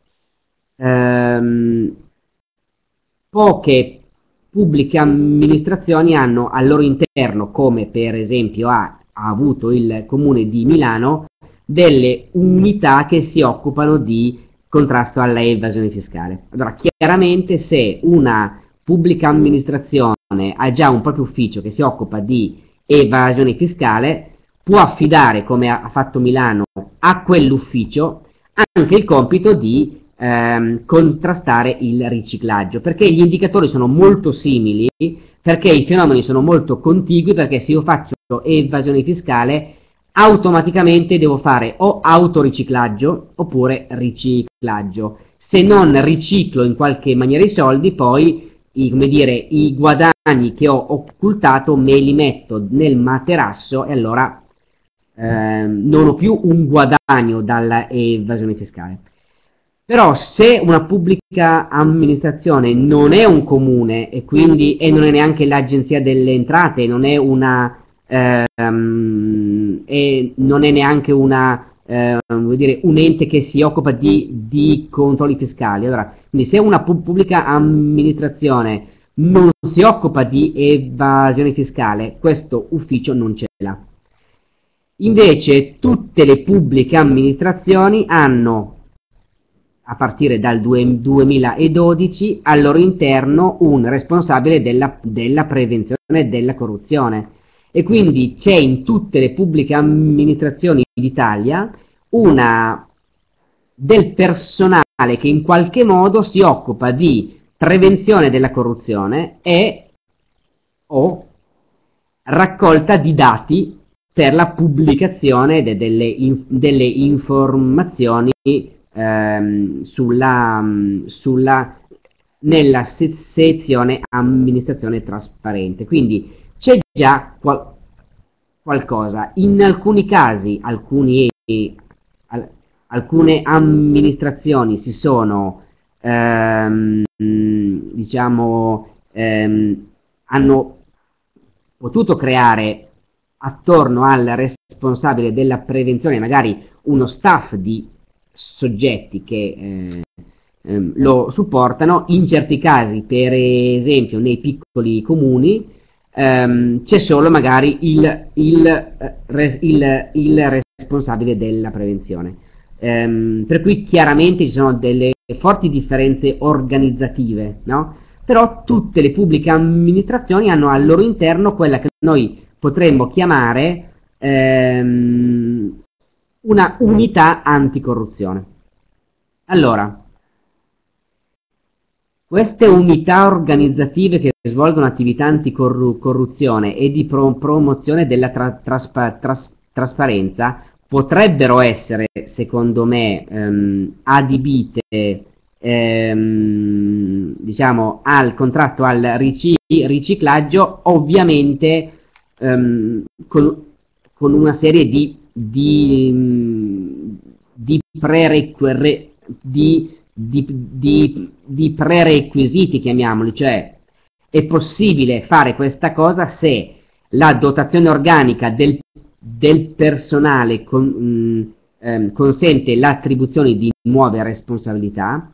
[SPEAKER 2] ehm, poche pubbliche amministrazioni hanno al loro interno, come per esempio ha, ha avuto il Comune di Milano, delle unità che si occupano di contrasto alla evasione fiscale. Allora, chiaramente se una pubblica amministrazione ha già un proprio ufficio che si occupa di evasione fiscale, può affidare, come ha fatto Milano, a quell'ufficio anche il compito di ehm, contrastare il riciclaggio, perché gli indicatori sono molto simili, perché i fenomeni sono molto contigui, perché se io faccio evasione fiscale automaticamente devo fare o autoriciclaggio oppure riciclaggio. Se non riciclo in qualche maniera i soldi, poi i, come dire, i guadagni che ho occultato me li metto nel materasso e allora eh, non ho più un guadagno dalla evasione fiscale. Però se una pubblica amministrazione non è un comune e quindi e non è neanche l'agenzia delle entrate, non è una ehm, e non è neanche una eh, vuol dire un ente che si occupa di, di controlli fiscali. Allora, quindi se una pu pubblica amministrazione non si occupa di evasione fiscale, questo ufficio non ce l'ha. Invece tutte le pubbliche amministrazioni hanno, a partire dal duemiladodici, al loro interno un responsabile della, della prevenzione della corruzione, e quindi c'è in tutte le pubbliche amministrazioni d'Italia una del personale che in qualche modo si occupa di prevenzione della corruzione e o raccolta di dati per la pubblicazione de delle, in delle informazioni ehm, sulla, sulla, nella se sezione amministrazione trasparente. Quindi c'è già qual qualcosa. In alcuni casi, alcuni, al alcune amministrazioni si sono, ehm, diciamo, ehm, hanno potuto creare attorno al responsabile della prevenzione magari uno staff di soggetti che eh, ehm, lo supportano. In certi casi, per esempio nei piccoli comuni, ehm, c'è solo magari il, il, il, il responsabile della prevenzione. Ehm, per cui chiaramente ci sono delle forti differenze organizzative, no? Però tutte le pubbliche amministrazioni hanno al loro interno quella che noi potremmo chiamare ehm, una unità anticorruzione. Allora, queste unità organizzative che svolgono attività anticorruzione e di pro promozione della tra traspa tras trasparenza potrebbero essere, secondo me, ehm, adibite ehm, diciamo, al contratto al ric riciclaggio, ovviamente ehm, con, con una serie di, di, di, prerequisiti, di, di, di, di prerequisiti, chiamiamoli, cioè è possibile fare questa cosa se la dotazione organica del, del personale con, mh, ehm, consente l'attribuzione di nuove responsabilità,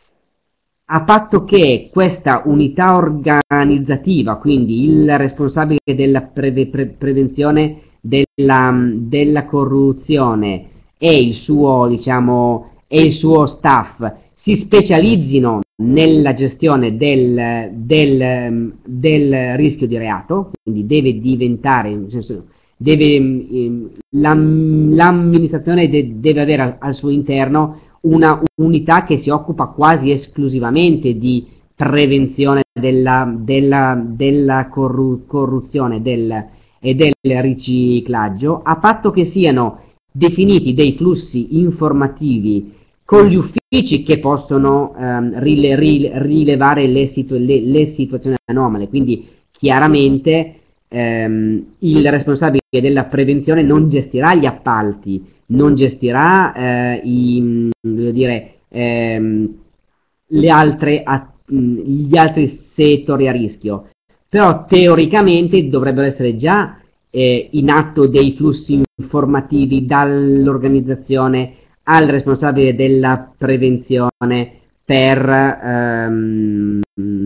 [SPEAKER 2] a patto che questa unità organizzativa, quindi il responsabile della pre pre prevenzione della, della corruzione e il suo, diciamo, e il suo staff si specializzino nella gestione del, del, del rischio di reato, quindi deve diventare, nel senso, deve, l'amministrazione de deve avere al, al suo interno una unità che si occupa quasi esclusivamente di prevenzione della, della, della corru corruzione del, e del riciclaggio, a patto che siano definiti dei flussi informativi con gli uffici che possono ehm, rile rile rilevare le, situ le, le situazioni anomale. Quindi chiaramente ehm, il responsabile della prevenzione non gestirà gli appalti, non gestirà eh, i, voglio dire, ehm, le altre gli altri settori a rischio, però teoricamente dovrebbero essere già eh, in atto dei flussi informativi dall'organizzazione al responsabile della prevenzione per ehm,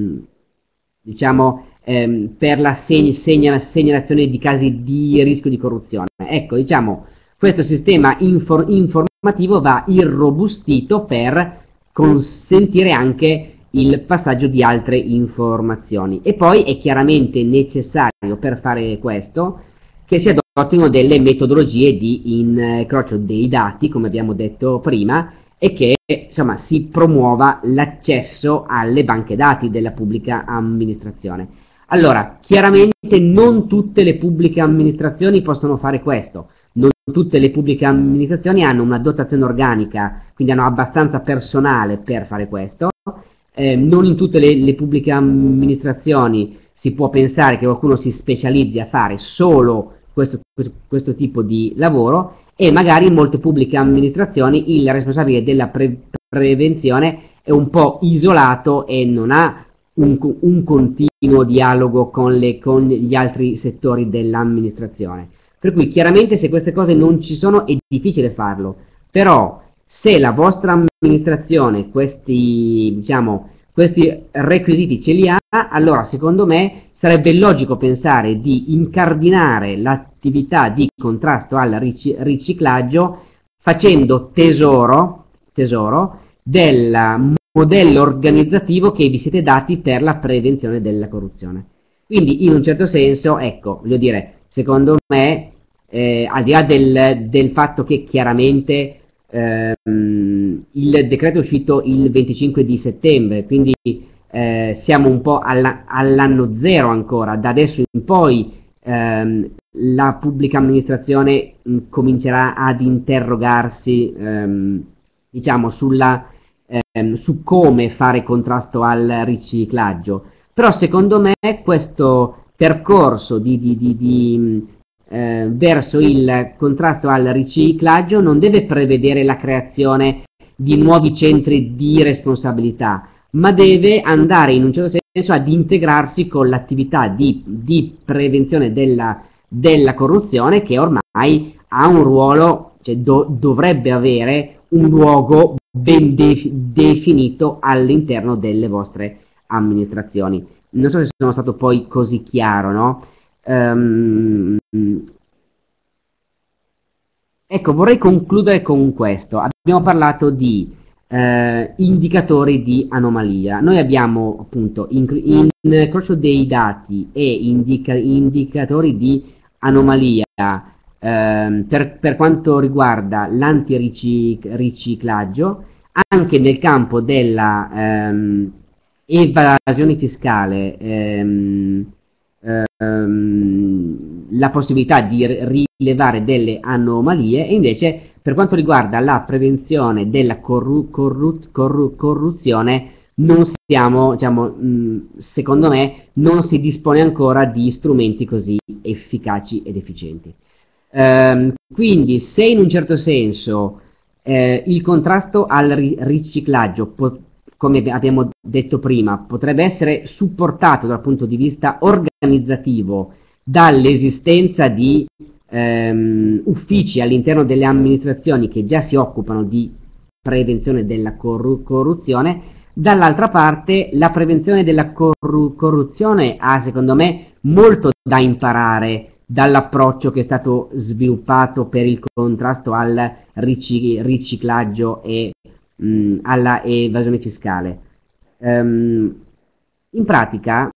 [SPEAKER 2] diciamo ehm, per la seg segnala segnalazione di casi di rischio di corruzione. Ecco, diciamo, questo sistema infor informativo va irrobustito per consentire anche il passaggio di altre informazioni, e poi è chiaramente necessario per fare questo che si adottino delle metodologie di incrocio dei dati, come abbiamo detto prima, e che insomma si promuova l'accesso alle banche dati della pubblica amministrazione. Allora, chiaramente non tutte le pubbliche amministrazioni possono fare questo, non tutte le pubbliche amministrazioni hanno una dotazione organica, quindi hanno abbastanza personale per fare questo, eh, non in tutte le, le pubbliche amministrazioni si può pensare che qualcuno si specializzi a fare solo questo, questo, questo tipo di lavoro, e magari in molte pubbliche amministrazioni il responsabile della pre prevenzione è un po' isolato e non ha un, un continuo dialogo con, le, con gli altri settori dell'amministrazione. Per cui chiaramente se queste cose non ci sono è difficile farlo, però se la vostra amministrazione questi, diciamo, questi requisiti ce li ha, allora secondo me sarebbe logico pensare di incardinare l'attività di contrasto al ric riciclaggio facendo tesoro, tesoro del modello organizzativo che vi siete dati per la prevenzione della corruzione. Quindi in un certo senso, ecco, voglio dire, secondo me, eh, al di là del, del fatto che chiaramente ehm, il decreto è uscito il venticinque di settembre, quindi eh, siamo un po' all'anno zero ancora, da adesso in poi ehm, la pubblica amministrazione mh, comincerà ad interrogarsi ehm, diciamo sulla, ehm, su come fare contrasto al riciclaggio, però secondo me questo percorso di, di, di, di eh, verso il contrasto al riciclaggio non deve prevedere la creazione di nuovi centri di responsabilità, ma deve andare in un certo senso ad integrarsi con l'attività di, di prevenzione della, della corruzione, che ormai ha un ruolo, cioè do, dovrebbe avere un luogo ben de, definito all'interno delle vostre amministrazioni. Non so se sono stato poi così chiaro, no? Um, ecco, vorrei concludere con questo. Abbiamo parlato di eh, indicatori di anomalia. Noi abbiamo appunto incrocio dei dati e indica indicatori di anomalia ehm, per, per quanto riguarda l'antiriciclaggio, anche nel campo della ehm, evasione fiscale, ehm, ehm, la possibilità di rilevare delle anomalie, e invece per quanto riguarda la prevenzione della corru corru corru corruzione non siamo, diciamo, mh, secondo me non si dispone ancora di strumenti così efficaci ed efficienti. Ehm, quindi se in un certo senso eh, il contrasto al ri riciclaggio, come abbiamo detto prima, potrebbe essere supportato dal punto di vista organizzativo dall'esistenza di ehm, uffici all'interno delle amministrazioni che già si occupano di prevenzione della corru corruzione, dall'altra parte la prevenzione della corru corruzione ha secondo me molto da imparare dall'approccio che è stato sviluppato per il contrasto al ric riciclaggio e mh, alla evasione fiscale. Um, in pratica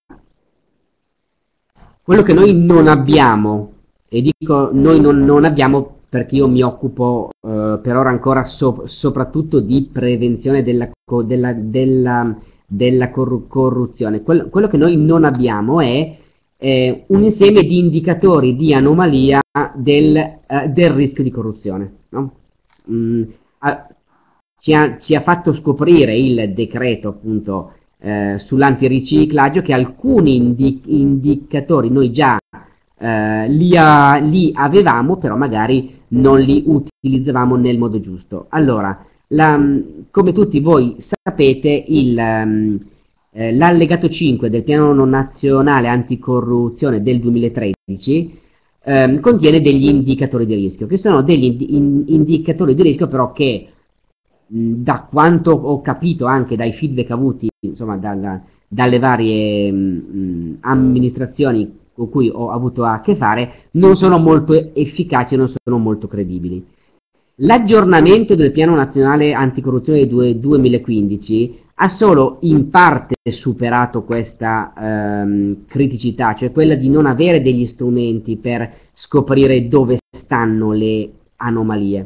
[SPEAKER 2] quello che noi non abbiamo, e dico noi non, non abbiamo perché io mi occupo eh, per ora ancora so, soprattutto di prevenzione della, della, della, della corru corruzione, quello, quello che noi non abbiamo è eh, un insieme di indicatori di anomalia del, eh, del rischio di corruzione, no? mm, a, ci, ha, ci ha fatto scoprire il decreto appunto eh, sull'antiriciclaggio che alcuni indi indicatori noi già eh, li, a, li avevamo, però magari non li utilizzavamo nel modo giusto. Allora, la, come tutti voi sapete, um, eh, l'allegato cinque del piano nazionale anticorruzione del duemilatredici ehm, contiene degli indicatori di rischio, che sono degli ind in indicatori di rischio però che da quanto ho capito anche dai feedback avuti insomma dalla, dalle varie mh, amministrazioni con cui ho avuto a che fare, non sono molto efficaci, non sono molto credibili. L'aggiornamento del piano nazionale anticorruzione del duemilaquindici ha solo in parte superato questa ehm, criticità, cioè quella di non avere degli strumenti per scoprire dove stanno le anomalie.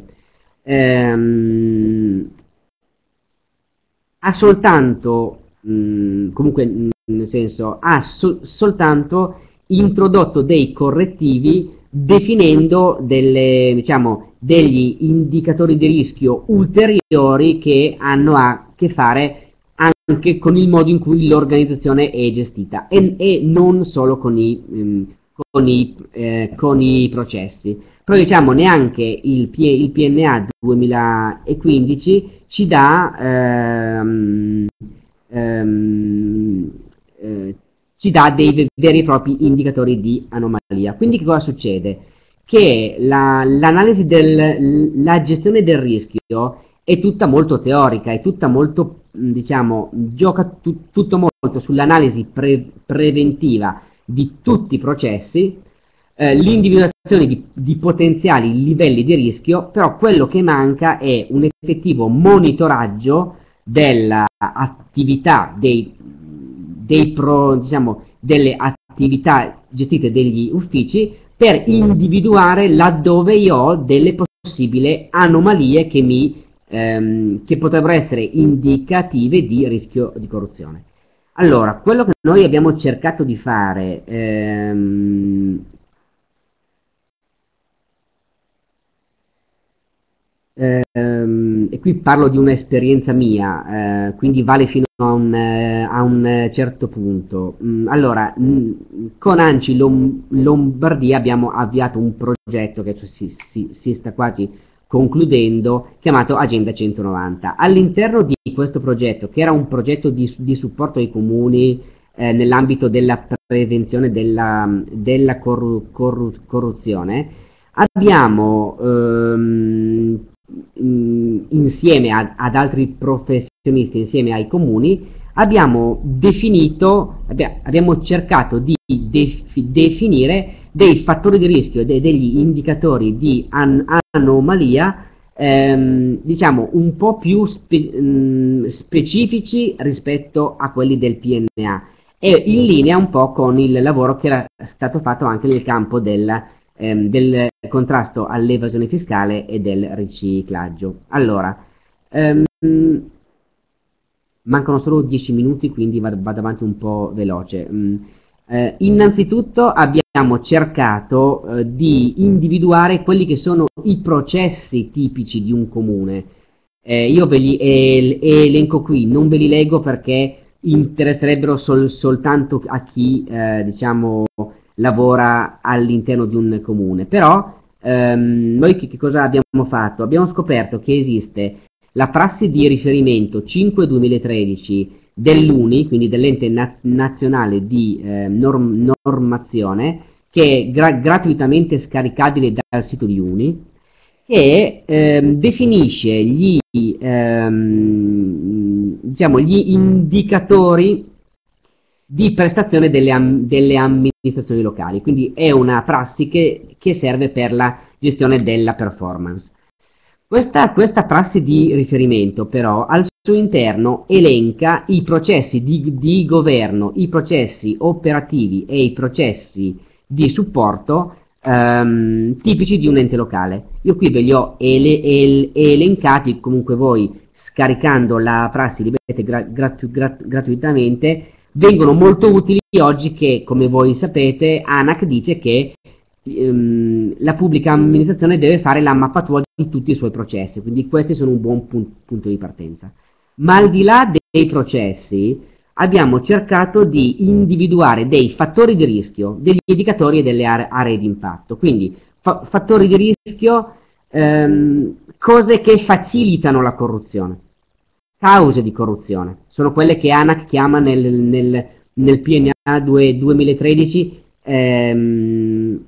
[SPEAKER 2] Ehm, ha soltanto, mh, comunque nel senso, ha so soltanto introdotto dei correttivi definendo delle, diciamo, degli indicatori di rischio ulteriori che hanno a che fare anche con il modo in cui l'organizzazione è gestita e, e non solo con i, mh, con, i, eh, con i processi. Però diciamo neanche il, il P N A duemilaquindici ci dà ehm, ehm, eh, ci dà dei veri e propri indicatori di anomalia. Quindi che cosa succede? Che l'analisi la, della gestione del rischio è tutta molto teorica, è tutta molto diciamo, gioca tu- tutto molto sull'analisi pre- preventiva di tutti i processi, eh, l'individuazione di, di potenziali livelli di rischio, però quello che manca è un effettivo monitoraggio dell'attività dei, dei pro, diciamo, delle attività gestite dagli uffici per individuare laddove io ho delle possibili anomalie che mi ehm, che potrebbero essere indicative di rischio di corruzione. Allora, quello che noi abbiamo cercato di fare ehm, ehm, e qui parlo di un'esperienza mia, eh, quindi vale fino a un, eh, a un certo punto. Mm, allora, mm, con ANCI Lom- Lombardia abbiamo avviato un progetto che si, si, si sta quasi concludendo, chiamato Agenda centonovanta. All'interno di questo progetto, che era un progetto di, di supporto ai comuni eh, nell'ambito della prevenzione della, della corru- corru- corruzione, abbiamo ehm, insieme a, ad altri professionisti, insieme ai comuni, abbiamo definito, abbiamo cercato di defi- definire dei fattori di rischio, de- degli indicatori di an- anomalia, ehm, diciamo un po' più spe- mh, specifici rispetto a quelli del P N A e in linea un po' con il lavoro che era stato fatto anche nel campo del, ehm, del contrasto all'evasione fiscale e del riciclaggio. Allora, ehm, mancano solo dieci minuti, quindi vado, vado avanti un po' veloce. Mm. Eh, innanzitutto abbiamo cercato eh, di individuare quelli che sono i processi tipici di un comune. Eh, io ve li el- elenco qui, non ve li leggo perché interesserebbero sol- soltanto a chi eh, diciamo lavora all'interno di un comune. Però ehm, noi che, che cosa abbiamo fatto? Abbiamo scoperto che esiste la prassi di riferimento cinque duemilatredici dell'U N I, quindi dell'ente na- nazionale di eh, norm- normazione, che è gra- gratuitamente scaricabile dal sito di U N I, che ehm, definisce gli, ehm, diciamo, gli indicatori di prestazione delle, am- delle amministrazioni locali. Quindi è una prassi che, che serve per la gestione della performance. Questa, questa prassi di riferimento però al suo interno elenca i processi di, di governo, i processi operativi e i processi di supporto ehm, tipici di un ente locale. Io qui ve li ho ele, el, elencati, comunque voi scaricando la prassi li vedete gra, gratu, grat, gratuitamente, vengono molto utili oggi che, come voi sapete, ANAC dice che ehm, la pubblica amministrazione deve fare la mappatura di tutti i suoi processi, quindi questi sono un buon pun- punto di partenza. Ma al di là dei processi abbiamo cercato di individuare dei fattori di rischio, degli indicatori e delle are- aree di impatto. Quindi fa- fattori di rischio, ehm, cose che facilitano la corruzione, cause di corruzione, sono quelle che ANAC chiama nel, nel, nel P N A duemilatredici ehm,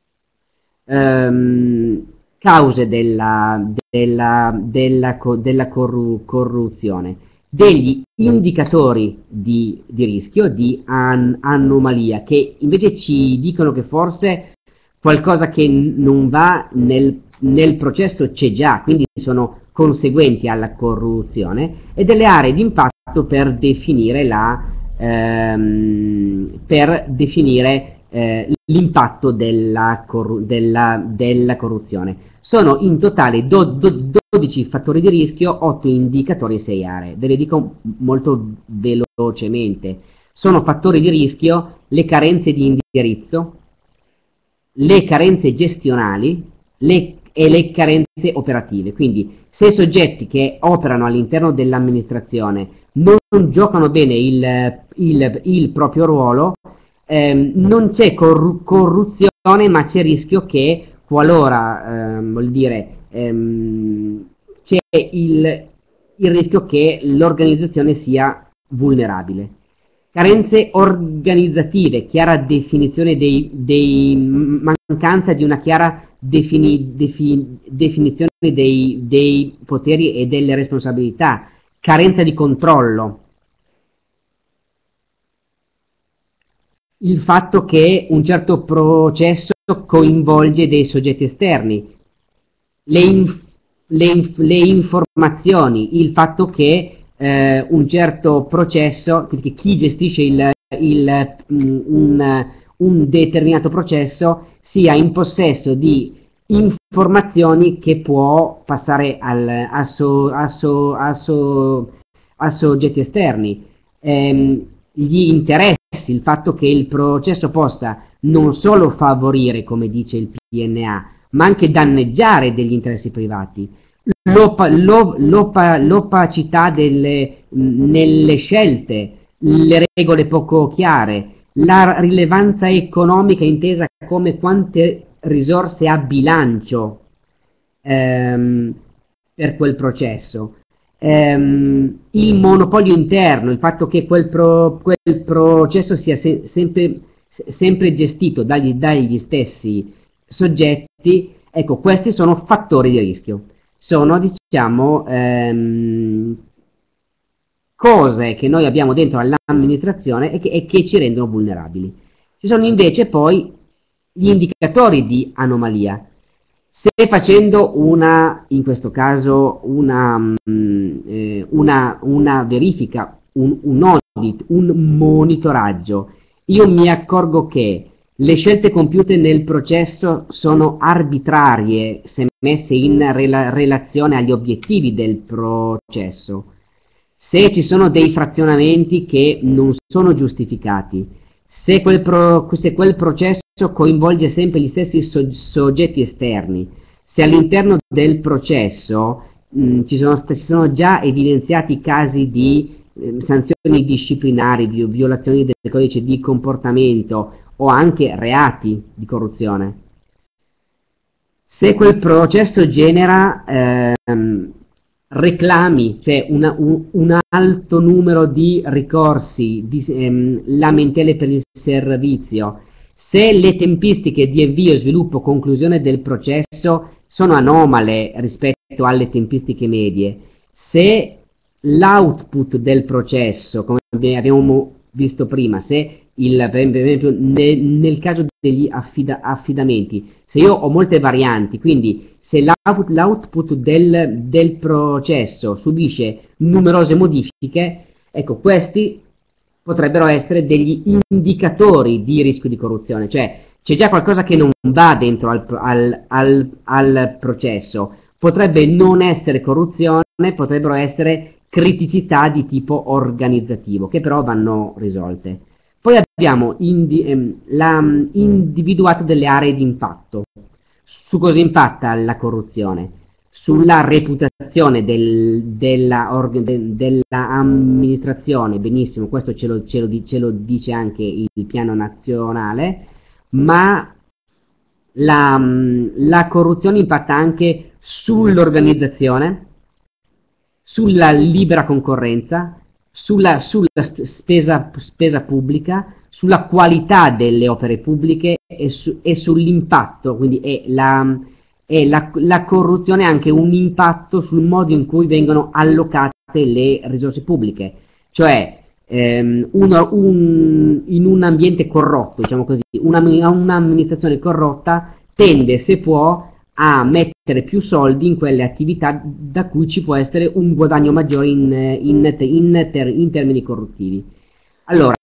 [SPEAKER 2] ehm, cause della, della, della, co- della corru- corruzione, degli indicatori di, di rischio, di an- anomalia, che invece ci dicono che forse qualcosa che n- non va nel, nel processo c'è già, quindi sono conseguenti alla corruzione, e delle aree di impatto per definire la ehm, per definire eh, l'impatto della, corru- della, della corruzione. Sono in totale do- do- dodici fattori di rischio, otto indicatori e sei aree. Ve le dico molto velocemente. Sono fattori di rischio le carenze di indirizzo, le carenze gestionali le, e le carenze operative. Quindi se i soggetti che operano all'interno dell'amministrazione non giocano bene il, il, il proprio ruolo, ehm, non c'è corru- corruzione, ma c'è rischio che qualora ehm, vuol dire ehm, c'è il, il rischio che l'organizzazione sia vulnerabile. Carenze organizzative, chiara definizione dei, dei mancanza di una chiara defini, defi, definizione dei, dei poteri e delle responsabilità, carenza di controllo, il fatto che un certo processo coinvolge dei soggetti esterni, le, inf le, inf le informazioni, il fatto che eh, un certo processo, che chi gestisce il, il, un, un determinato processo sia in possesso di informazioni che può passare al, a, so, a, so, a, so, a soggetti esterni. Ehm, gli interessi, il fatto che il processo possa non solo favorire, come dice il P N A, ma anche danneggiare degli interessi privati, l'opacità delle nelle scelte, le regole poco chiare, la rilevanza economica intesa come quante risorse a bilancio ehm, per quel processo, ehm, il monopolio interno, il fatto che quel, pro, quel processo sia se, sempre, sempre gestito dagli, dagli stessi soggetti, ecco, questi sono fattori di rischio, sono diciamo ehm, cose che noi abbiamo dentro all'amministrazione e che, e che ci rendono vulnerabili. Ci sono invece poi gli indicatori di anomalia. Se facendo una, in questo caso, una, mh, eh, una, una verifica, un, un audit, un monitoraggio, io mi accorgo che le scelte compiute nel processo sono arbitrarie se messe in rela relazione agli obiettivi del processo, se ci sono dei frazionamenti che non sono giustificati, se quel, pro, se quel processo coinvolge sempre gli stessi so, soggetti esterni, se all'interno del processo mh, ci, sono, ci sono già evidenziati casi di eh, sanzioni disciplinari, vi, violazioni del codice di comportamento o anche reati di corruzione, se quel processo genera ehm, reclami, cioè una, un, un alto numero di ricorsi, di ehm, lamentele per il servizio, se le tempistiche di avvio, sviluppo, conclusione del processo sono anomale rispetto alle tempistiche medie, se l'output del processo, come abbiamo visto prima, se il, per esempio nel, nel caso degli affida, affidamenti, se io ho molte varianti, quindi se l'output del, del processo subisce numerose modifiche, ecco, questi potrebbero essere degli indicatori di rischio di corruzione, cioè c'è già qualcosa che non va dentro al, al, al, al processo, potrebbe non essere corruzione, potrebbero essere criticità di tipo organizzativo, che però vanno risolte. Poi abbiamo indi, ehm, la, individuato delle aree di impatto. Su cosa impatta la corruzione? Sulla reputazione del, della, de, della amministrazione, benissimo, questo ce lo, ce, lo, ce lo dice anche il piano nazionale, ma la, la corruzione impatta anche sull'organizzazione, sulla libera concorrenza, sulla, sulla spesa, spesa pubblica, sulla qualità delle opere pubbliche e, su, e sull'impatto, quindi è, la, è la, la corruzione ha anche un impatto sul modo in cui vengono allocate le risorse pubbliche, cioè ehm, uno, un, in un ambiente corrotto, diciamo così, un'amministrazione corrotta tende, se può, a mettere più soldi in quelle attività da cui ci può essere un guadagno maggiore in, in, in, ter, in termini corruttivi. Allora,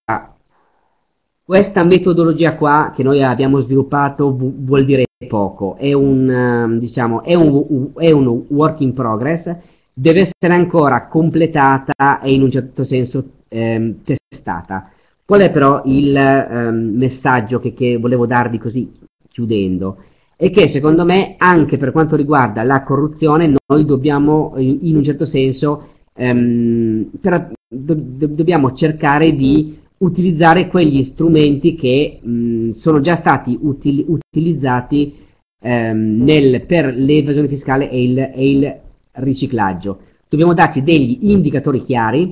[SPEAKER 2] questa metodologia qua che noi abbiamo sviluppato vuol dire poco, è un, diciamo, è un, è un work in progress, deve essere ancora completata e in un certo senso ehm, testata. Qual è però il ehm, messaggio che, che volevo darvi così chiudendo? E che secondo me anche per quanto riguarda la corruzione noi dobbiamo in un certo senso ehm, per, do, do, dobbiamo cercare di utilizzare quegli strumenti che mh, sono già stati util, utilizzati ehm, nel, per l'evasione fiscale e il, e il riciclaggio. Dobbiamo darci degli indicatori chiari,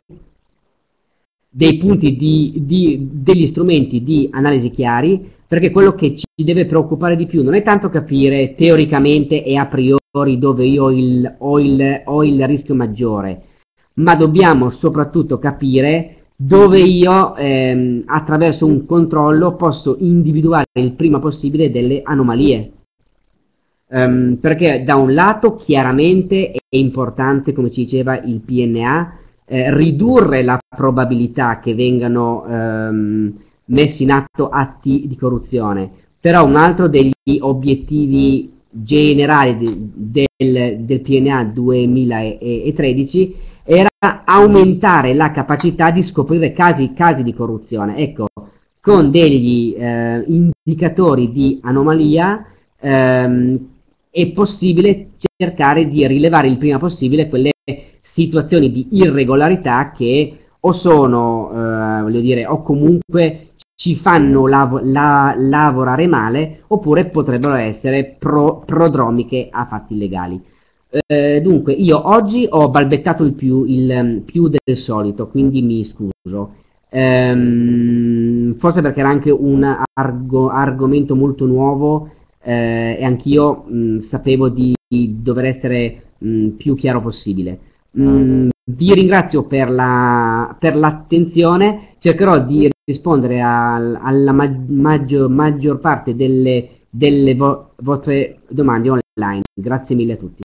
[SPEAKER 2] dei punti di, di, degli strumenti di analisi chiari, perché quello che ci deve preoccupare di più non è tanto capire teoricamente e a priori dove io ho il, ho il, ho il rischio maggiore, ma dobbiamo soprattutto capire dove io ehm, attraverso un controllo posso individuare il prima possibile delle anomalie. Um, perché da un lato chiaramente è importante, come ci diceva il P N A, eh, ridurre la probabilità che vengano um, messi in atto atti di corruzione, però un altro degli obiettivi generali de, del, del P N A duemilatredici era aumentare la capacità di scoprire casi, casi di corruzione, ecco, con degli eh, indicatori di anomalia. ehm, è possibile cercare di rilevare il prima possibile quelle situazioni di irregolarità che o sono, eh, voglio dire, o comunque ci fanno lav la lavorare male, oppure potrebbero essere pro prodromiche a fatti illegali. Eh, dunque, io oggi ho balbettato il più, il, più del solito, quindi mi scuso. Ehm, forse perché era anche un argo argomento molto nuovo, eh, e anch'io mh, sapevo di, di dover essere mh, più chiaro possibile. Mh, vi ringrazio per la, per l'attenzione, cercherò di rispondere al, alla mag maggior, maggior parte delle, delle vo vostre domande online. Grazie mille a tutti.